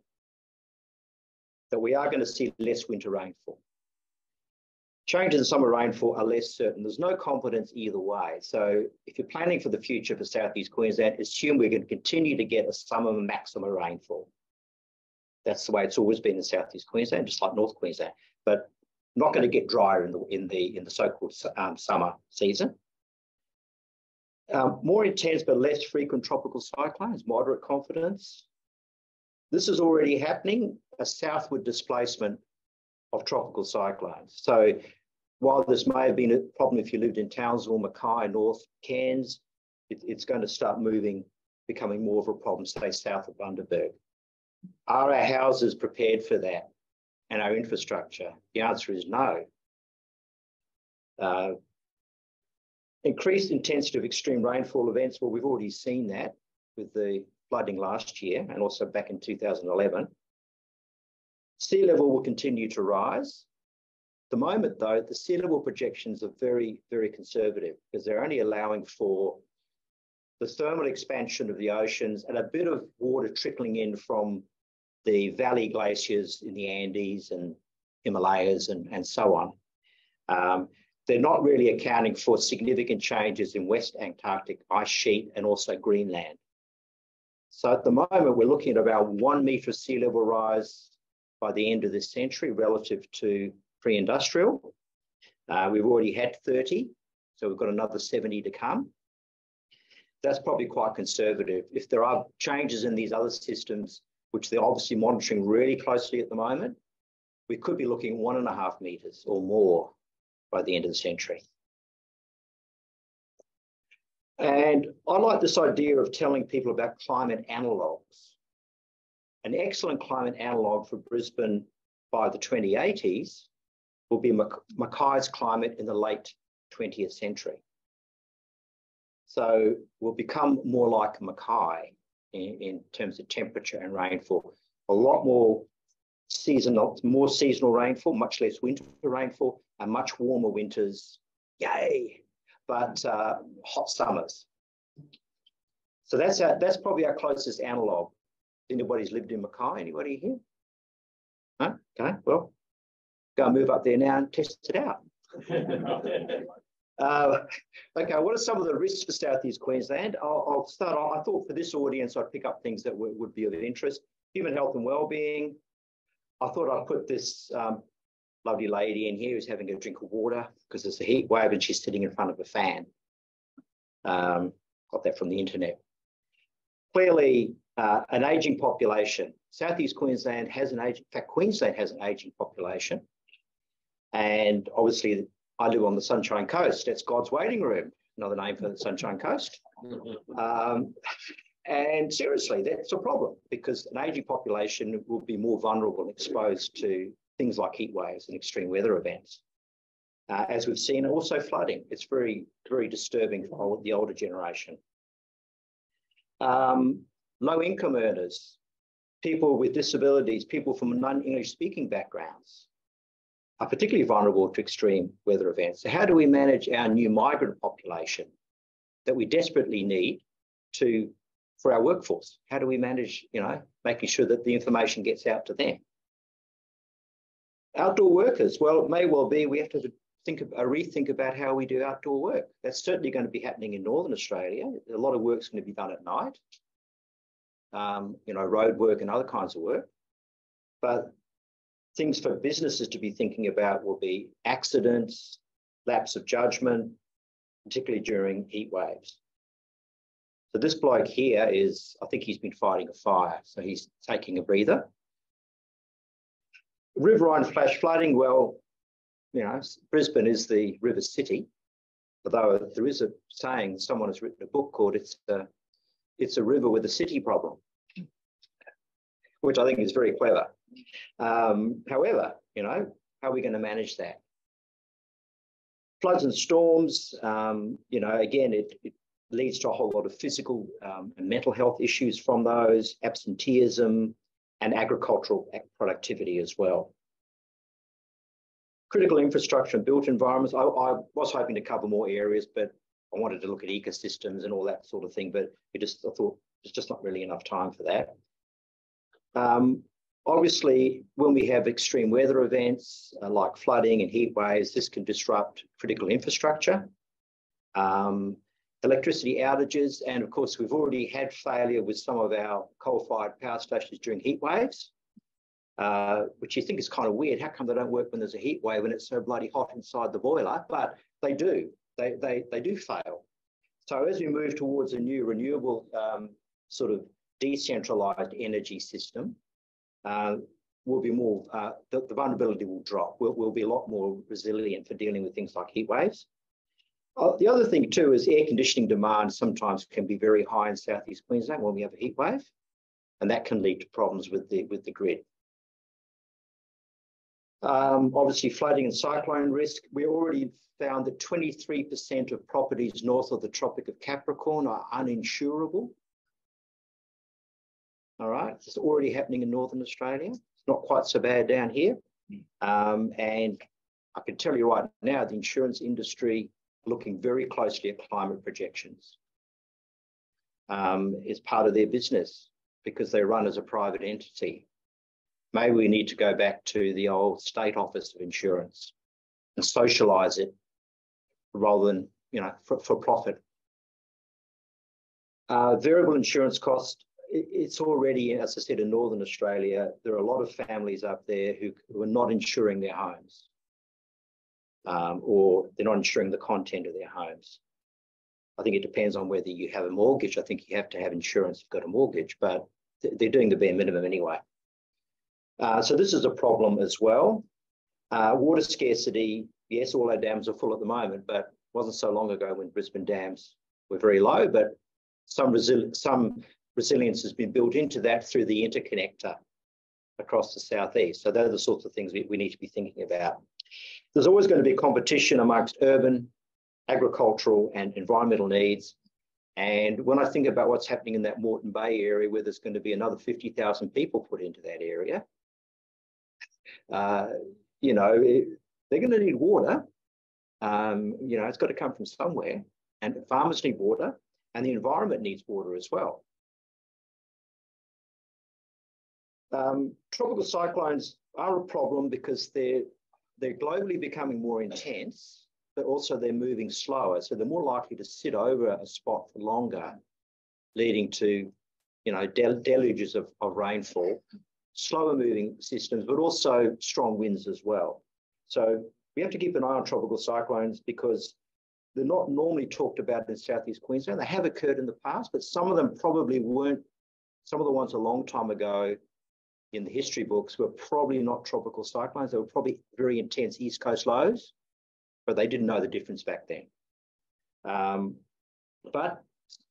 that we are going to see less winter rainfall. Changes in summer rainfall are less certain. There's no confidence either way. So if you're planning for the future for Southeast Queensland, assume we're going to continue to get a summer maximum rainfall. That's the way it's always been in Southeast Queensland, just like North Queensland, but not going to get drier in the so-called summer season. More intense but less frequent tropical cyclones, moderate confidence. This is already happening, a southward displacement of tropical cyclones. So while this may have been a problem if you lived in Townsville, Mackay, North Cairns, it's going to start moving, becoming more of a problem, say, south of Bundaberg. Are our houses prepared for that and our infrastructure? The answer is no. Increased intensity of extreme rainfall events. Well, we've already seen that with the flooding last year and also back in 2011. Sea level will continue to rise. At the moment, though, the sea level projections are very, very conservative because they're only allowing for the thermal expansion of the oceans and a bit of water trickling in from the valley glaciers in the Andes and Himalayas and so on. They're not really accounting for significant changes in West Antarctic ice sheet and also Greenland. So at the moment, we're looking at about 1 metre of sea level rise by the end of this century relative to pre-industrial. We've already had 30, so we've got another 70 to come. That's probably quite conservative. If there are changes in these other systems, which they're obviously monitoring really closely at the moment, we could be looking 1.5 metres or more by the end of the century. And I like this idea of telling people about climate analogues. An excellent climate analogue for Brisbane by the 2080s will be Mackay's climate in the late 20th century. So we'll become more like Mackay in terms of temperature and rainfall. A lot more seasonal rainfall, much less winter rainfall, and much warmer winters, yay, but hot summers. So that's probably our closest analogue. Anybody's lived in Mackay? Anybody here? No? Okay, well, go and move up there now and test it out. Okay, what are some of the risks for Southeast Queensland? I'll start off. I thought for this audience, I'd pick up things that would be of interest. Human health and wellbeing. I thought I'd put this lovely lady in here who's having a drink of water because it's a heat wave and she's sitting in front of a fan. Got that from the internet. Clearly, an ageing population. Southeast Queensland has in fact, Queensland has an ageing population. And obviously, I live on the Sunshine Coast. That's God's waiting room, another name for the Sunshine Coast. And seriously, that's a problem because an aging population will be more vulnerable and exposed to things like heat waves and extreme weather events. As we've seen, also flooding. It's very, very disturbing for the older generation. Low income earners, people with disabilities, people from non-English speaking backgrounds are particularly vulnerable to extreme weather events. So how do we manage our new migrant population that we desperately need for our workforce? How do we manage, making sure that the information gets out to them? Outdoor workers, well, it may well be we have to rethink about how we do outdoor work. That's certainly going to be happening in Northern Australia. A lot of work's going to be done at night, road work and other kinds of work. But things for businesses to be thinking about will be accidents, lapse of judgment, particularly during heat waves. So this bloke here I think he's been fighting a fire, so he's taking a breather. Riverine flash flooding, well, Brisbane is the river city, although there is a saying, someone has written a book called It's a River with a City Problem, which I think is very clever. However, how are we going to manage that? Floods and storms, again, it leads to a whole lot of physical and mental health issues from those, absenteeism and agricultural productivity as well. Critical infrastructure and built environments. I was hoping to cover more areas, but I wanted to look at ecosystems and all that sort of thing, but I thought there's just not really enough time for that. Obviously, when we have extreme weather events like flooding and heat waves, this can disrupt critical infrastructure, electricity outages, and of course, we've already had failure with some of our coal-fired power stations during heat waves, which you think is kind of weird. How come they don't work when there's a heat wave and it's so bloody hot inside the boiler? But they do. They do fail. So as we move towards a new renewable sort of decentralized energy system, will be more, the vulnerability will drop. We'll be a lot more resilient for dealing with things like heat waves. The other thing too is air conditioning demand sometimes can be very high in Southeast Queensland when we have a heat wave, and that can lead to problems with the grid. Obviously, flooding and cyclone risk. We already found that 23% of properties north of the Tropic of Capricorn are uninsurable. All right, it's already happening in Northern Australia. It's not quite so bad down here. And I can tell you right now, the insurance industry looking very closely at climate projections. It's part of their business because they run as a private entity. Maybe we need to go back to the old state office of insurance and socialise it rather than, for profit. Variable insurance cost. It's already, as I said, in Northern Australia, there are a lot of families up there who are not insuring their homes, or they're not insuring the content of their homes. I think it depends on whether you have a mortgage. I think you have to have insurance if you've got a mortgage, but they're doing the bare minimum anyway. So this is a problem as well. Water scarcity, yes, all our dams are full at the moment, but it wasn't so long ago when Brisbane dams were very low, but some resilience has been built into that through the interconnector across the southeast. So those are the sorts of things we need to be thinking about. There's always going to be competition amongst urban, agricultural and environmental needs. And when I think about what's happening in that Moreton Bay area, where there's going to be another 50,000 people put into that area, they're going to need water. It's got to come from somewhere, and farmers need water, and the environment needs water as well. Tropical cyclones are a problem because they're globally becoming more intense, but also they're moving slower. So they're more likely to sit over a spot for longer, leading to, deluges of rainfall, slower moving systems, but also strong winds as well. So we have to keep an eye on tropical cyclones because they're not normally talked about in Southeast Queensland. They have occurred in the past, but some of them probably weren't. Some of the ones a long time ago in the history books were probably not tropical cyclones. They were probably very intense East Coast lows, but they didn't know the difference back then. But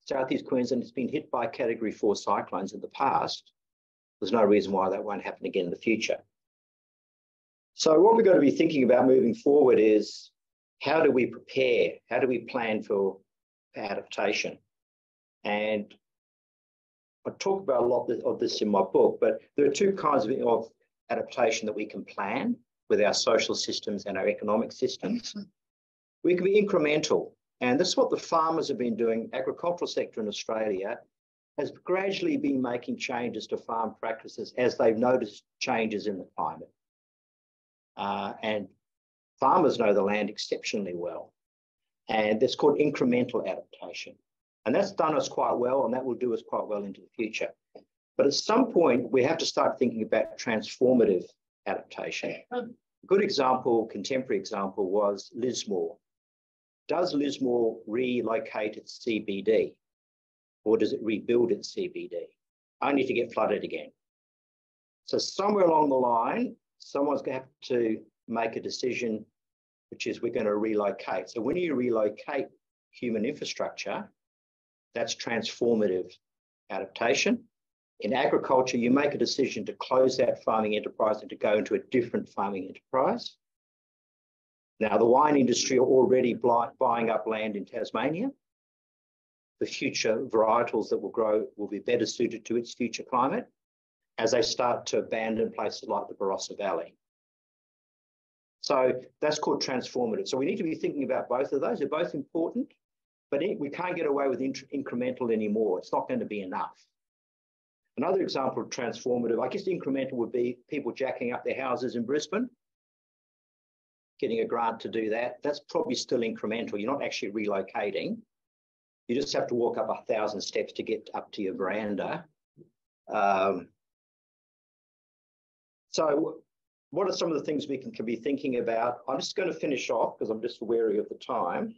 Southeast Queensland has been hit by Category 4 cyclones in the past. There's no reason why that won't happen again in the future. So what we've got to be thinking about moving forward is, how do we prepare? How do we plan for adaptation? And I talk about a lot of this in my book, but there are two kinds of adaptation that we can plan with our social systems and our economic systems. We can be incremental, and this is what the farmers have been doing. Agricultural sector in Australia has gradually been making changes to farm practices as they've noticed changes in the climate. And farmers know the land exceptionally well. And that's called incremental adaptation. And that's done us quite well, and that will do us quite well into the future. But at some point, we have to start thinking about transformative adaptation. A good example, contemporary example, was Lismore. Does Lismore relocate its CBD, or does it rebuild its CBD, only to get flooded again? So somewhere along the line, someone's going to have to make a decision, which is we're going to relocate. So when you relocate human infrastructure, that's transformative adaptation. In agriculture, you make a decision to close that farming enterprise and to go into a different farming enterprise. Now, the wine industry are already buying up land in Tasmania. The future varietals that will grow will be better suited to its future climate as they start to abandon places like the Barossa Valley. So that's called transformative. So we need to be thinking about both of those. They're both important, but we can't get away with incremental anymore. It's not going to be enough. Another example of transformative, I guess incremental would be people jacking up their houses in Brisbane, getting a grant to do that. That's probably still incremental. You're not actually relocating. You just have to walk up 1,000 steps to get up to your veranda. So what are some of the things we can be thinking about? I'm just going to finish off because I'm just wary of the time.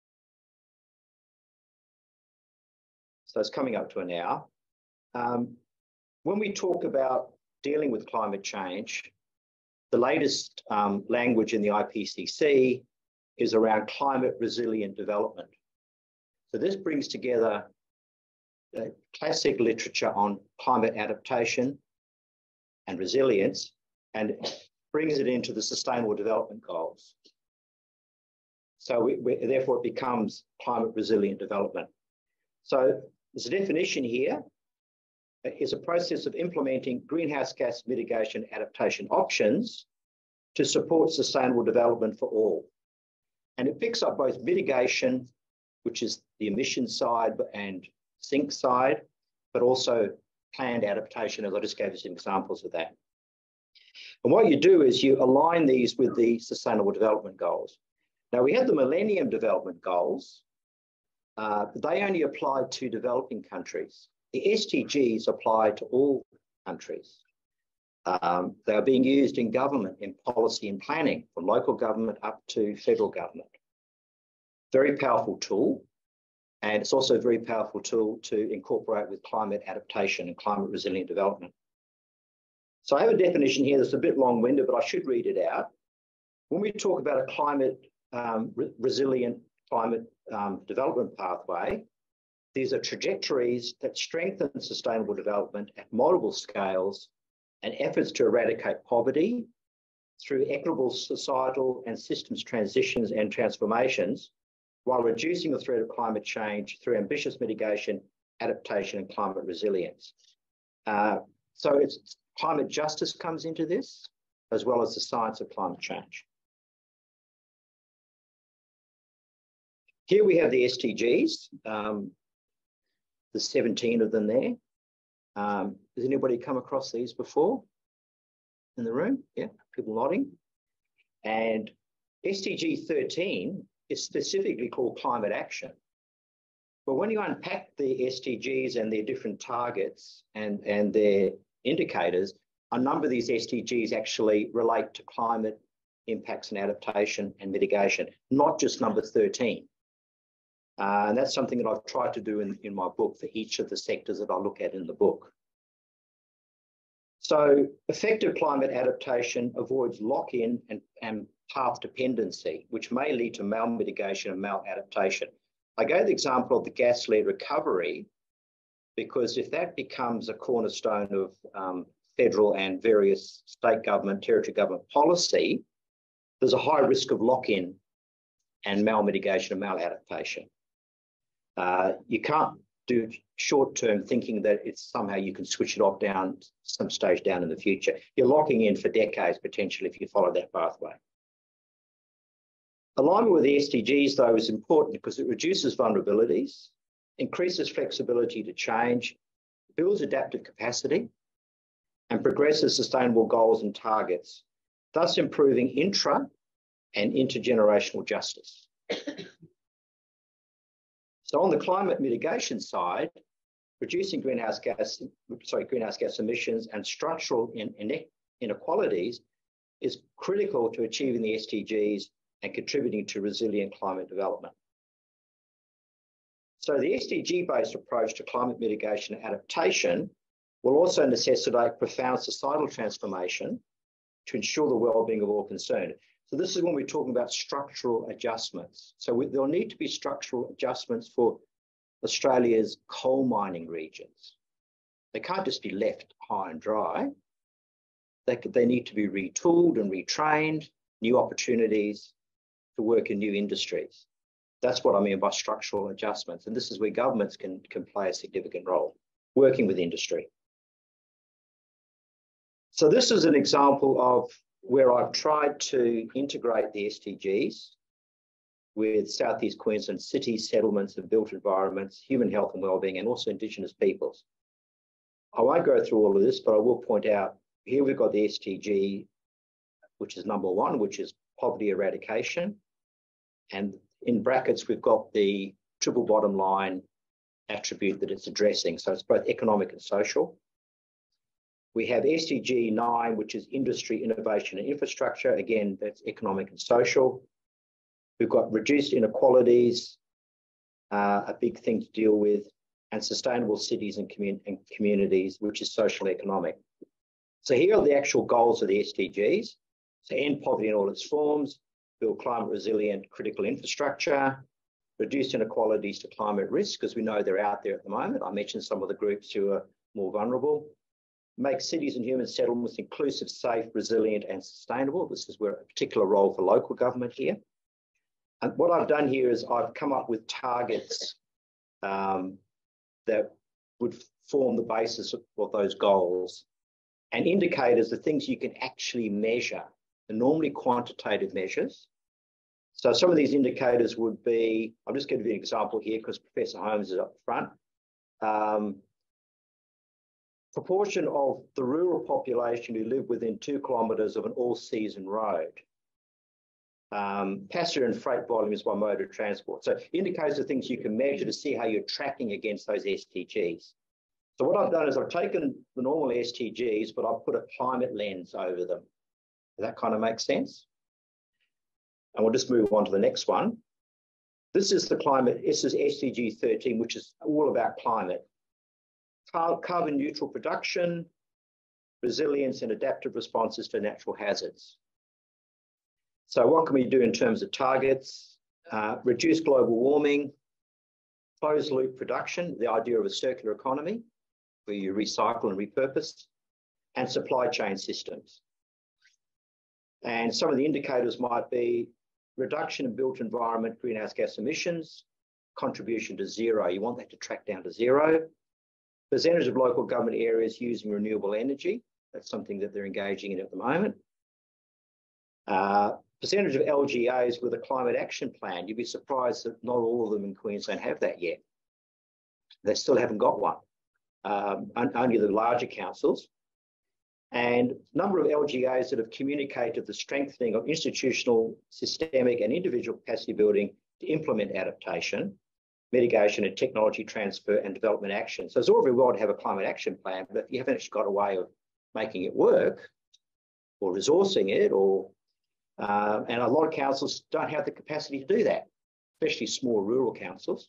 So it's coming up to an hour. When we talk about dealing with climate change, the latest language in the IPCC is around climate resilient development. So this brings together classic literature on climate adaptation and resilience and brings it into the Sustainable Development Goals. So therefore it becomes climate resilient development. So there's a definition here. Is a process of implementing greenhouse gas mitigation adaptation options to support sustainable development for all. And it picks up both mitigation, which is the emission side and sink side, but also planned adaptation, as I just gave you some examples of that. And what you do is you align these with the Sustainable Development Goals. Now, we have the Millennium Development Goals, but they only apply to developing countries. The SDGs apply to all countries. They are being used in government, in policy and planning, from local government up to federal government. Very powerful tool. And it's also a very powerful tool to incorporate with climate adaptation and climate resilient development. So I have a definition here that's a bit long-winded, but I should read it out. When we talk about a climate resilient climate development pathway, these are trajectories that strengthen sustainable development at multiple scales and efforts to eradicate poverty through equitable societal and systems transitions and transformations, while reducing the threat of climate change through ambitious mitigation, adaptation, and climate resilience. So it's climate justice comes into this, as well as the science of climate change. Here we have the SDGs. There's 17 of them there. Has anybody come across these before in the room? Yeah, people nodding. And SDG 13 is specifically called climate action. But when you unpack the SDGs and their different targets and their indicators, a number of these SDGs actually relate to climate impacts and adaptation and mitigation, not just number 13. And that's something that I've tried to do in my book for each of the sectors that I look at in the book. So effective climate adaptation avoids lock-in and path dependency, which may lead to malmitigation and maladaptation. I gave the example of the gas-led recovery because if that becomes a cornerstone of federal and various state government, territory government policy, there's a high risk of lock-in and malmitigation and maladaptation. You can't do short-term thinking that it's somehow you can switch it off down some stage down in the future. You're locking in for decades potentially if you follow that pathway. Alignment with the SDGs, though, is important because it reduces vulnerabilities, increases flexibility to change, builds adaptive capacity, and progresses sustainable goals and targets, thus improving intra and intergenerational justice. So on the climate mitigation side, reducing greenhouse gas emissions and structural inequalities is critical to achieving the SDGs and contributing to resilient climate development. So the SDG-based approach to climate mitigation and adaptation will also necessitate profound societal transformation to ensure the well-being of all concerned. So this is when we're talking about structural adjustments. So there'll need to be structural adjustments for Australia's coal mining regions. They can't just be left high and dry. They need to be retooled and retrained, new opportunities to work in new industries. That's what I mean by structural adjustments. And this is where governments can play a significant role, working with industry. So this is an example of where I've tried to integrate the SDGs with Southeast Queensland cities, settlements and built environments, human health and wellbeing, and also Indigenous peoples. I won't go through all of this, but I will point out here we've got the SDG, which is number 1, which is poverty eradication. And in brackets, we've got the triple bottom line attribute that it's addressing. So it's both economic and social. We have SDG 9, which is industry, innovation and infrastructure. Again, that's economic and social. We've got reduced inequalities, a big thing to deal with, and sustainable cities and communities, which is social economic. So here are the actual goals of the SDGs. So end poverty in all its forms, build climate resilient critical infrastructure, reduce inequalities to climate risk, because we know they're out there at the moment. I mentioned some of the groups who are more vulnerable. Make cities and human settlements inclusive, safe, resilient and sustainable. This is where a particular role for local government here. And what I've done here is I've come up with targets that would form the basis of those goals, and indicators, the things you can actually measure, the normally quantitative measures. So some of these indicators would be, I'm just going to give you an example here because Professor Holmes is up front. Proportion of the rural population who live within 2 kilometres of an all-season road. Passenger and freight volumes by mode of transport. So indicators are things you can measure to see how you're tracking against those SDGs. So what I've done is I've taken the normal SDGs, but I've put a climate lens over them. Does that kind of make sense? And we'll just move on to the next one. This is the climate, this is SDG 13, which is all about climate. Carbon neutral production, resilience and adaptive responses to natural hazards. So what can we do in terms of targets? Reduce global warming, closed loop production, the idea of a circular economy, where you recycle and repurpose, and supply chain systems. And some of the indicators might be reduction in built environment greenhouse gas emissions, contribution to zero. You want that to track down to zero. Percentage of local government areas using renewable energy. That's something that they're engaging in at the moment. Percentage of LGAs with a climate action plan. You'd be surprised that not all of them in Queensland have that yet. They still haven't got one. Only the larger councils. And number of LGAs that have communicated the strengthening of institutional, systemic and individual capacity building to implement adaptation, mitigation and technology transfer and development action. So it's all very well to have a climate action plan, but if you haven't actually got a way of making it work or resourcing it, or and a lot of councils don't have the capacity to do that, especially small rural councils.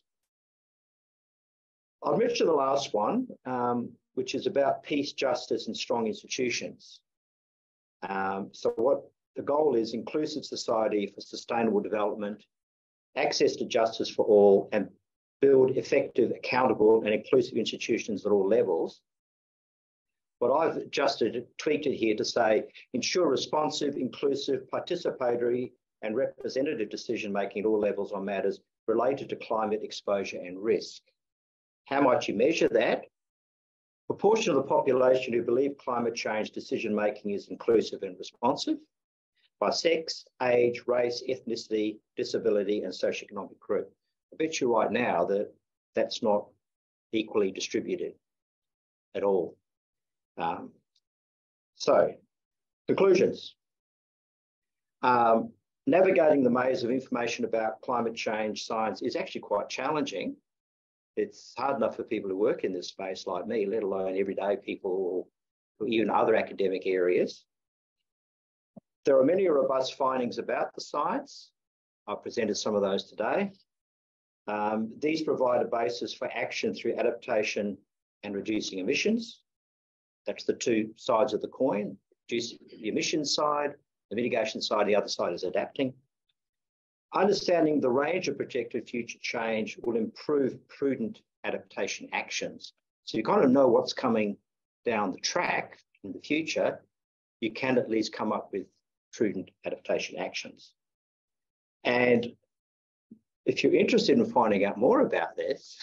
I'll mention the last one, which is about peace, justice and strong institutions. So what the goal is, inclusive society for sustainable development access to justice for all, and build effective, accountable and inclusive institutions at all levels. What I've adjusted, tweaked it here to say, ensure responsive, inclusive, participatory and representative decision-making at all levels on matters related to climate exposure and risk. How might you measure that? Proportion of the population who believe climate change decision-making is inclusive and responsive by sex, age, race, ethnicity, disability and socioeconomic group. I bet you right now that that's not equally distributed at all. So, conclusions. Navigating the maze of information about climate change science is actually quite challenging. It's hard enough for people who work in this space like me, let alone everyday people or even other academic areas. There are many robust findings about the science. I've presented some of those today. These provide a basis for action through adaptation and reducing emissions. That's the two sides of the coin, reducing the emissions side, the mitigation side, the other side is adapting. Understanding the range of projected future change will improve prudent adaptation actions. So you kind of know what's coming down the track in the future, you can at least come up with prudent adaptation actions. And if you're interested in finding out more about this,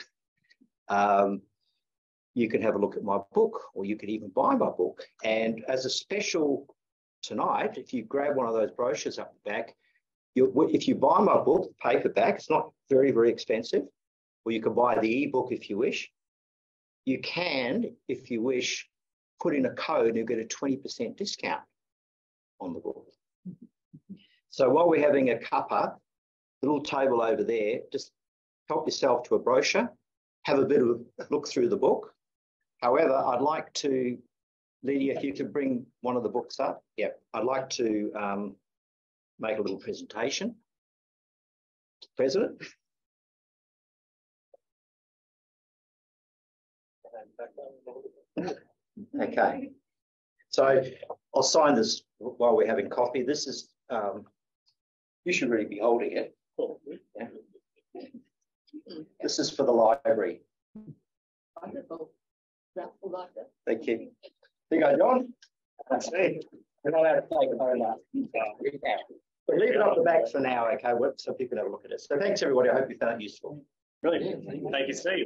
you can have a look at my book, or you could even buy my book. And as a special tonight, if you grab one of those brochures up the back, if you buy my book, paperback, it's not very, very expensive, or you can buy the ebook if you wish. You can, if you wish, put in a code and you'll get a 20% discount on the book. So while we're having a cuppa, the little table over there, just help yourself to a brochure, have a bit of a look through the book. However, I'd like to, Lydia, if you could bring one of the books up. Yeah, I'd like to make a little presentation. President. Okay. So I'll sign this while we're having coffee. This is, you should really be holding it. Yeah. This is for the library.
Wonderful.
Thank you. Here you go, John. That's it. We're not allowed to take it home now. But leave it up the back for now, okay? So people can have a look at it. So thanks, everybody. I hope you found it useful.
Brilliant. Thank you, Steve.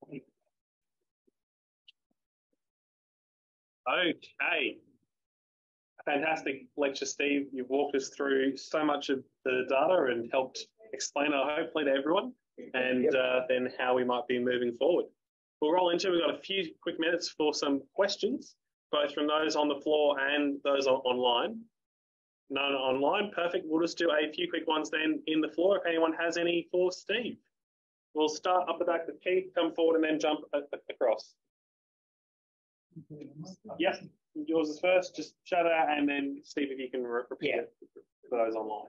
Okay. Fantastic lecture, Steve. You've walked us through so much of the data and helped explain it, hopefully, to everyone, and then how we might be moving forward. We'll roll into, we've got a few quick minutes for some questions, both from those on the floor and those online. None online, perfect. We'll just do a few quick ones then in the floor if anyone has any for Steve. We'll start up the back with Keith, come forward and then jump across. Yes, yours is first. Just shout out and then Steve, if you can repeat it for those online.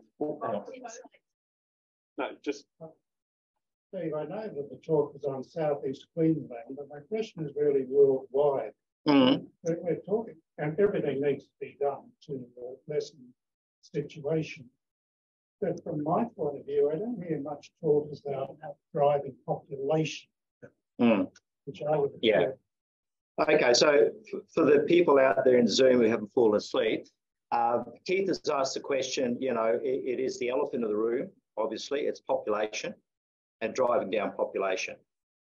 No, just...
Steve, I know that the talk was on Southeast Queensland, but my question is really worldwide. We're talking, and everything needs to be done to lessen the situation. But from my point of view, I don't hear much talk about driving population, which I would expect.
Okay, so for the people out there in Zoom who haven't fallen asleep, Keith has asked the question, you know, it is the elephant in the room, obviously, it's population and driving down population.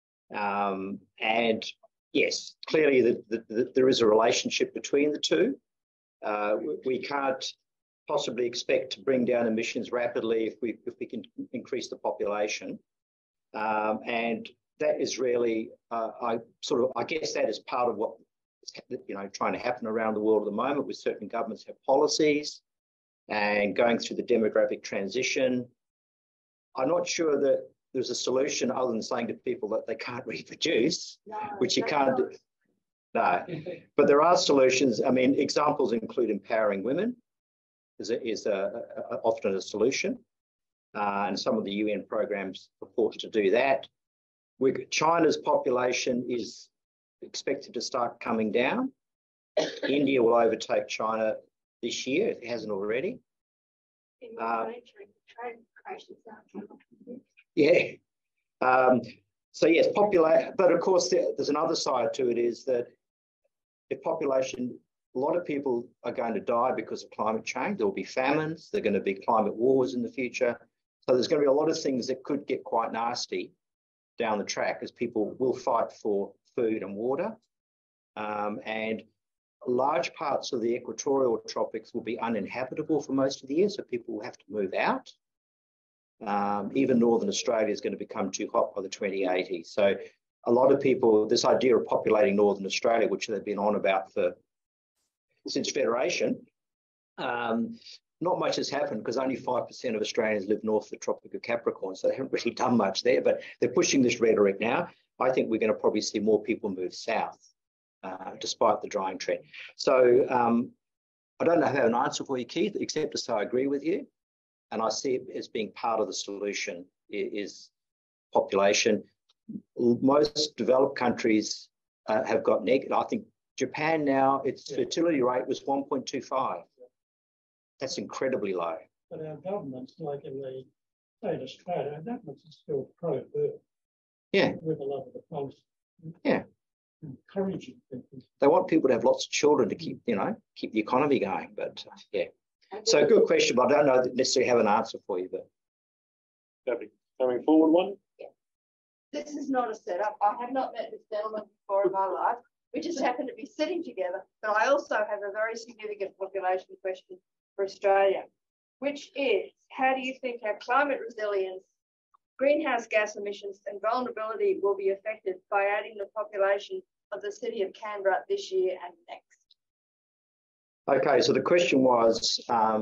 And yes, clearly there is a relationship between the two. We can't possibly expect to bring down emissions rapidly if we can increase the population. And that is really, I guess that is part of what is, trying to happen around the world at the moment, with certain governments have policies and going through the demographic transition. I'm not sure that there's a solution other than saying to people that they can't reproduce, which you can't do. No, but there are solutions. I mean, examples include empowering women is often a solution. And some of the UN programs purport to do that. China's population is expected to start coming down. India will overtake China this year, if it hasn't already. Yeah. So yes, but of course there's another side to it, is that if population, a lot of people are going to die because of climate change. There will be famines, there are going to be climate wars in the future. So there's going to be a lot of things that could get quite nasty down the track, as people will fight for food and water. And large parts of the equatorial tropics will be uninhabitable for most of the year, so people will have to move out. Even Northern Australia is going to become too hot by the 2080s. So a lot of people, this idea of populating Northern Australia, which they've been on about since Federation, not much has happened, because only 5% of Australians live north of the Tropic of Capricorn, so they haven't really done much there, but they're pushing this rhetoric now. I think we're going to probably see more people move south, despite the drying trend. So I don't have an answer for you, Keith, except to say I agree with you, and I see it as being part of the solution is population. Most developed countries have got negative. I think Japan now, its fertility rate was 1.25. That's incredibly low.
But our governments, like in the state of Australia, our governments are still pro-birth.
Yeah.
With a lot of the policy.
Yeah.
Encouraging people.
They want people to have lots of children to keep the economy going. But yeah. So good question, but I don't know necessarily have an answer for you. But
coming forward one.
Yeah. This is not a setup. I have not met this gentleman before in my life. We just happen to be sitting together. But I also have a very significant population question for Australia, which is, how do you think our climate resilience, greenhouse gas emissions and vulnerability will be affected by adding the population of the city of Canberra this year and next?
Okay, so the question was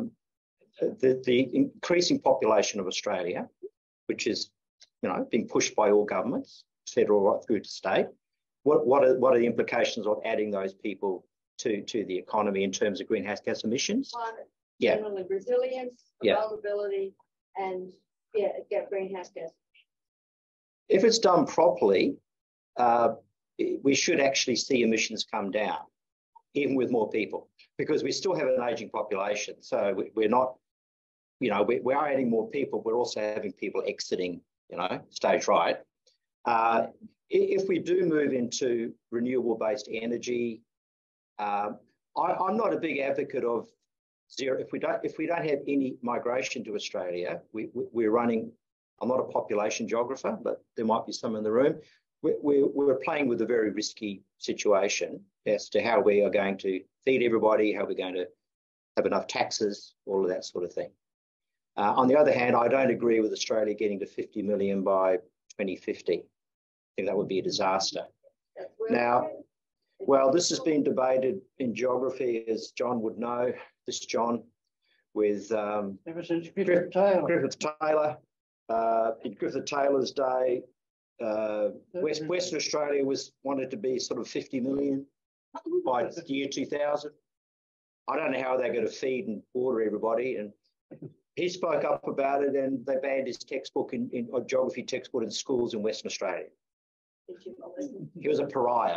the increasing population of Australia, which is being pushed by all governments, federal right through to state. What are the implications of adding those people to the economy in terms of greenhouse gas emissions?
Climate, generally resilience, vulnerability, and greenhouse gas.
If it's done properly, we should actually see emissions come down, even with more people, because we still have an aging population. So we're not, we are adding more people. We're also having people exiting, stage right. If we do move into renewable-based energy, I'm not a big advocate of zero. If we don't have any migration to Australia, we're running. I'm not a population geographer, but there might be some in the room. We're playing with a very risky situation as to how we are going to feed everybody, how we're going to have enough taxes, all of that sort of thing. On the other hand, I don't agree with Australia getting to 50 million by 2050. I think that would be a disaster. Now, well, this has been debated in geography, as John would know, with
ever since Griffith Taylor.
Griffith Taylor. In Griffith Taylor's day, Western Australia wanted to be sort of 50 million by the year 2000. I don't know how they're going to feed and water everybody. And he spoke up about it, and they banned his textbook in geography textbook in schools in Western Australia. He was a pariah.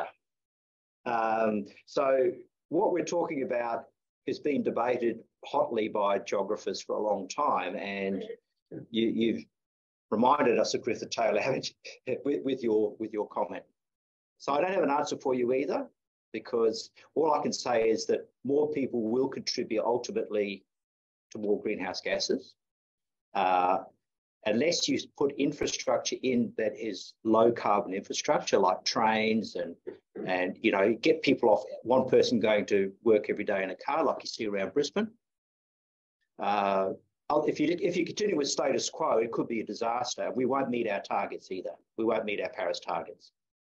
So what we're talking about has been debated hotly by geographers for a long time, and you've reminded us of Griffith Taylor, haven't you, with your comment. So I don't have an answer for you either, because all I can say is that more people will contribute ultimately to more greenhouse gases. Unless you put infrastructure in that is low carbon infrastructure, like trains and get people off, one person going to work every day in a car like you see around Brisbane. If you continue with status quo, it could be a disaster. We won't meet our targets either. We won't meet our Paris targets.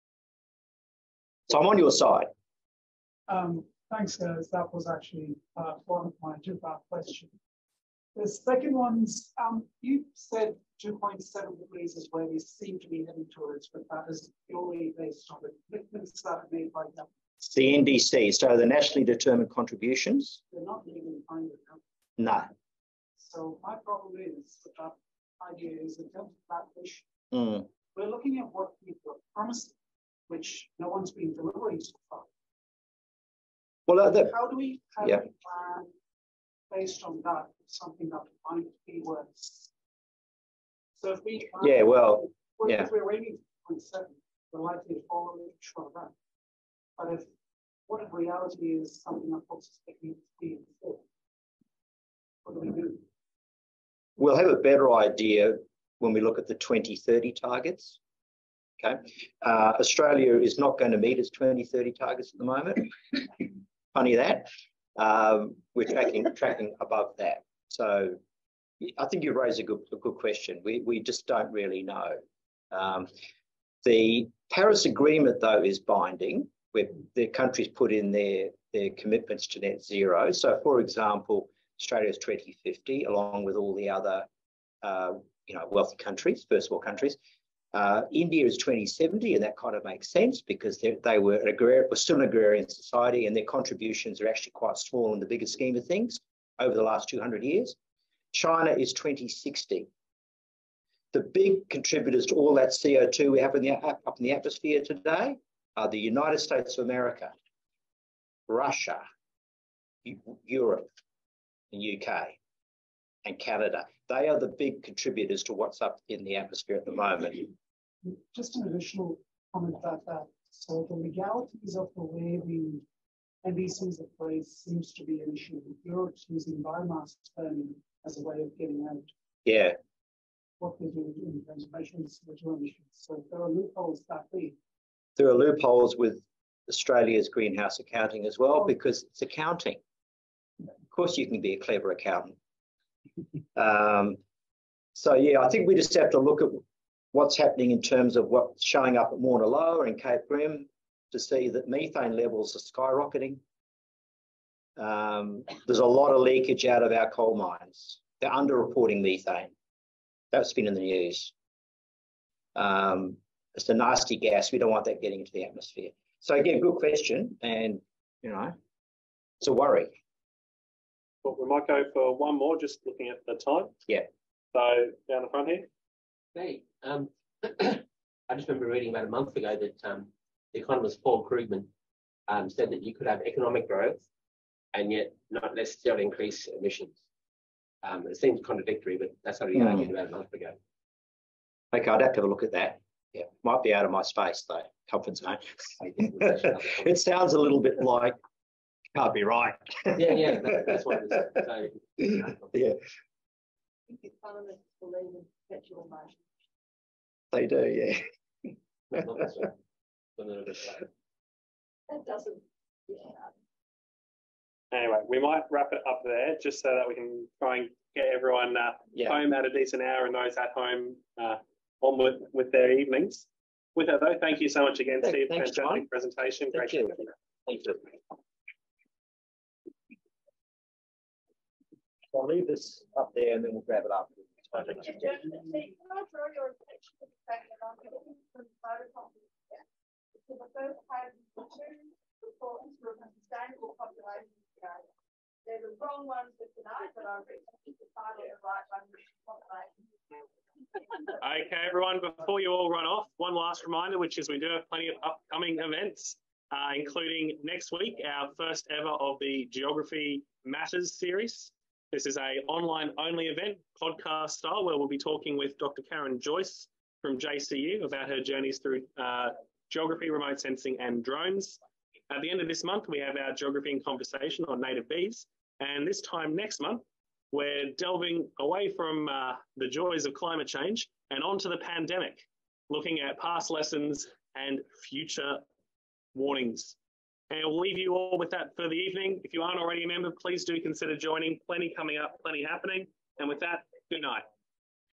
So I'm on your side.
Thanks, guys. That was actually one of my two-part questions. The second one's, you said 2.7 degrees is where we seem to be heading towards, but that is purely based on the commitments that are made by government.
It's the NDC, so the nationally determined contributions.
They're not legally binding.
No.
So my problem is that that idea is in terms of that issue, we're looking at what people are promising, which no one's been delivering so far.
Well,
how do we plan based on that, something that might be worse. So if we
Yeah, well,
if we're aiming for 0.7, we're likely to fall short of that. But if what if reality is something that puts us between 3 and 4, what do we do?
we'll have a better idea when we look at the 2030 targets. Okay, Australia is not going to meet its 2030 targets at the moment. Funny that. We're tracking above that. So I think you raise a good question. We just don't really know. The Paris Agreement, though, is binding, where the countries put in their commitments to net zero. So, for example, Australia's 2050, along with all the other wealthy countries, first world countries. India is 2070, and that kind of makes sense because they were still an agrarian society, and their contributions are actually quite small in the bigger scheme of things over the last 200 years. China is 2060. The big contributors to all that CO2 we have up in the atmosphere today are the United States of America, Russia, Europe, the UK, and Canada. They are the big contributors to what's up in the atmosphere at the moment.
Just an additional comment about that. So the legalities of the way the NDCs are placed seems to be an issue. Europe's using biomass burning as a way of getting out.
Yeah.
What they do in terms of measuring CO2 emissions. So there are loopholes that way.
There are loopholes with Australia's greenhouse accounting as well, because it's accounting. Of course, you can be a clever accountant. So, yeah, I think we just have to look at what's happening in terms of what's showing up at Mauna Loa and Cape Grim to see that methane levels are skyrocketing. There's a lot of leakage out of our coal mines. They're underreporting methane. That's been in the news. It's a nasty gas. We don't want that getting into the atmosphere. So again, good question. And, it's a worry.
Well, we might go for one more, just looking at the time.
Yeah.
So down the front here.
Hey, I just remember reading about a month ago that the economist Paul Krugman said that you could have economic growth and yet not necessarily increase emissions. It seems contradictory, but that's what he argued about a month ago.
Okay, I'd have to have a look at that. Yeah, might be out of my space though, comfort zone. It sounds a little bit like can't be right.
Yeah, that's what it is. So,
yeah.
I think economists believe in perpetual motion.
They do, yeah.
That doesn't,
Anyway, we might wrap it up there just so that we can try and get everyone home at a decent hour and those at home on with their evenings. With that though, thank you so much again, Steve.
Thanks,
fantastic
John.
presentation.
Thank
Great.
you. Thank you. I'll leave this up there and then we'll grab it up.
Can I draw your attention to the fact that I'm looking for the photocopies here? So the first page is the two reports from a sustainable population scale. They're the wrong ones for tonight, but I've written the title of the right one, which is population.
Okay, everyone, before you all run off, one last reminder, which is we do have plenty of upcoming events, including next week, our first ever of the Geography Matters series. This is an online-only event, podcast style, where we'll be talking with Dr. Karen Joyce from JCU about her journeys through geography, remote sensing, and drones. At the end of this month, we have our Geography in Conversation on native bees. And this time next month, we're delving away from the joys of climate change and onto the pandemic, looking at past lessons and future warnings. And we'll leave you all with that for the evening. If you aren't already a member, please do consider joining. Plenty coming up, plenty happening. And with that, good night.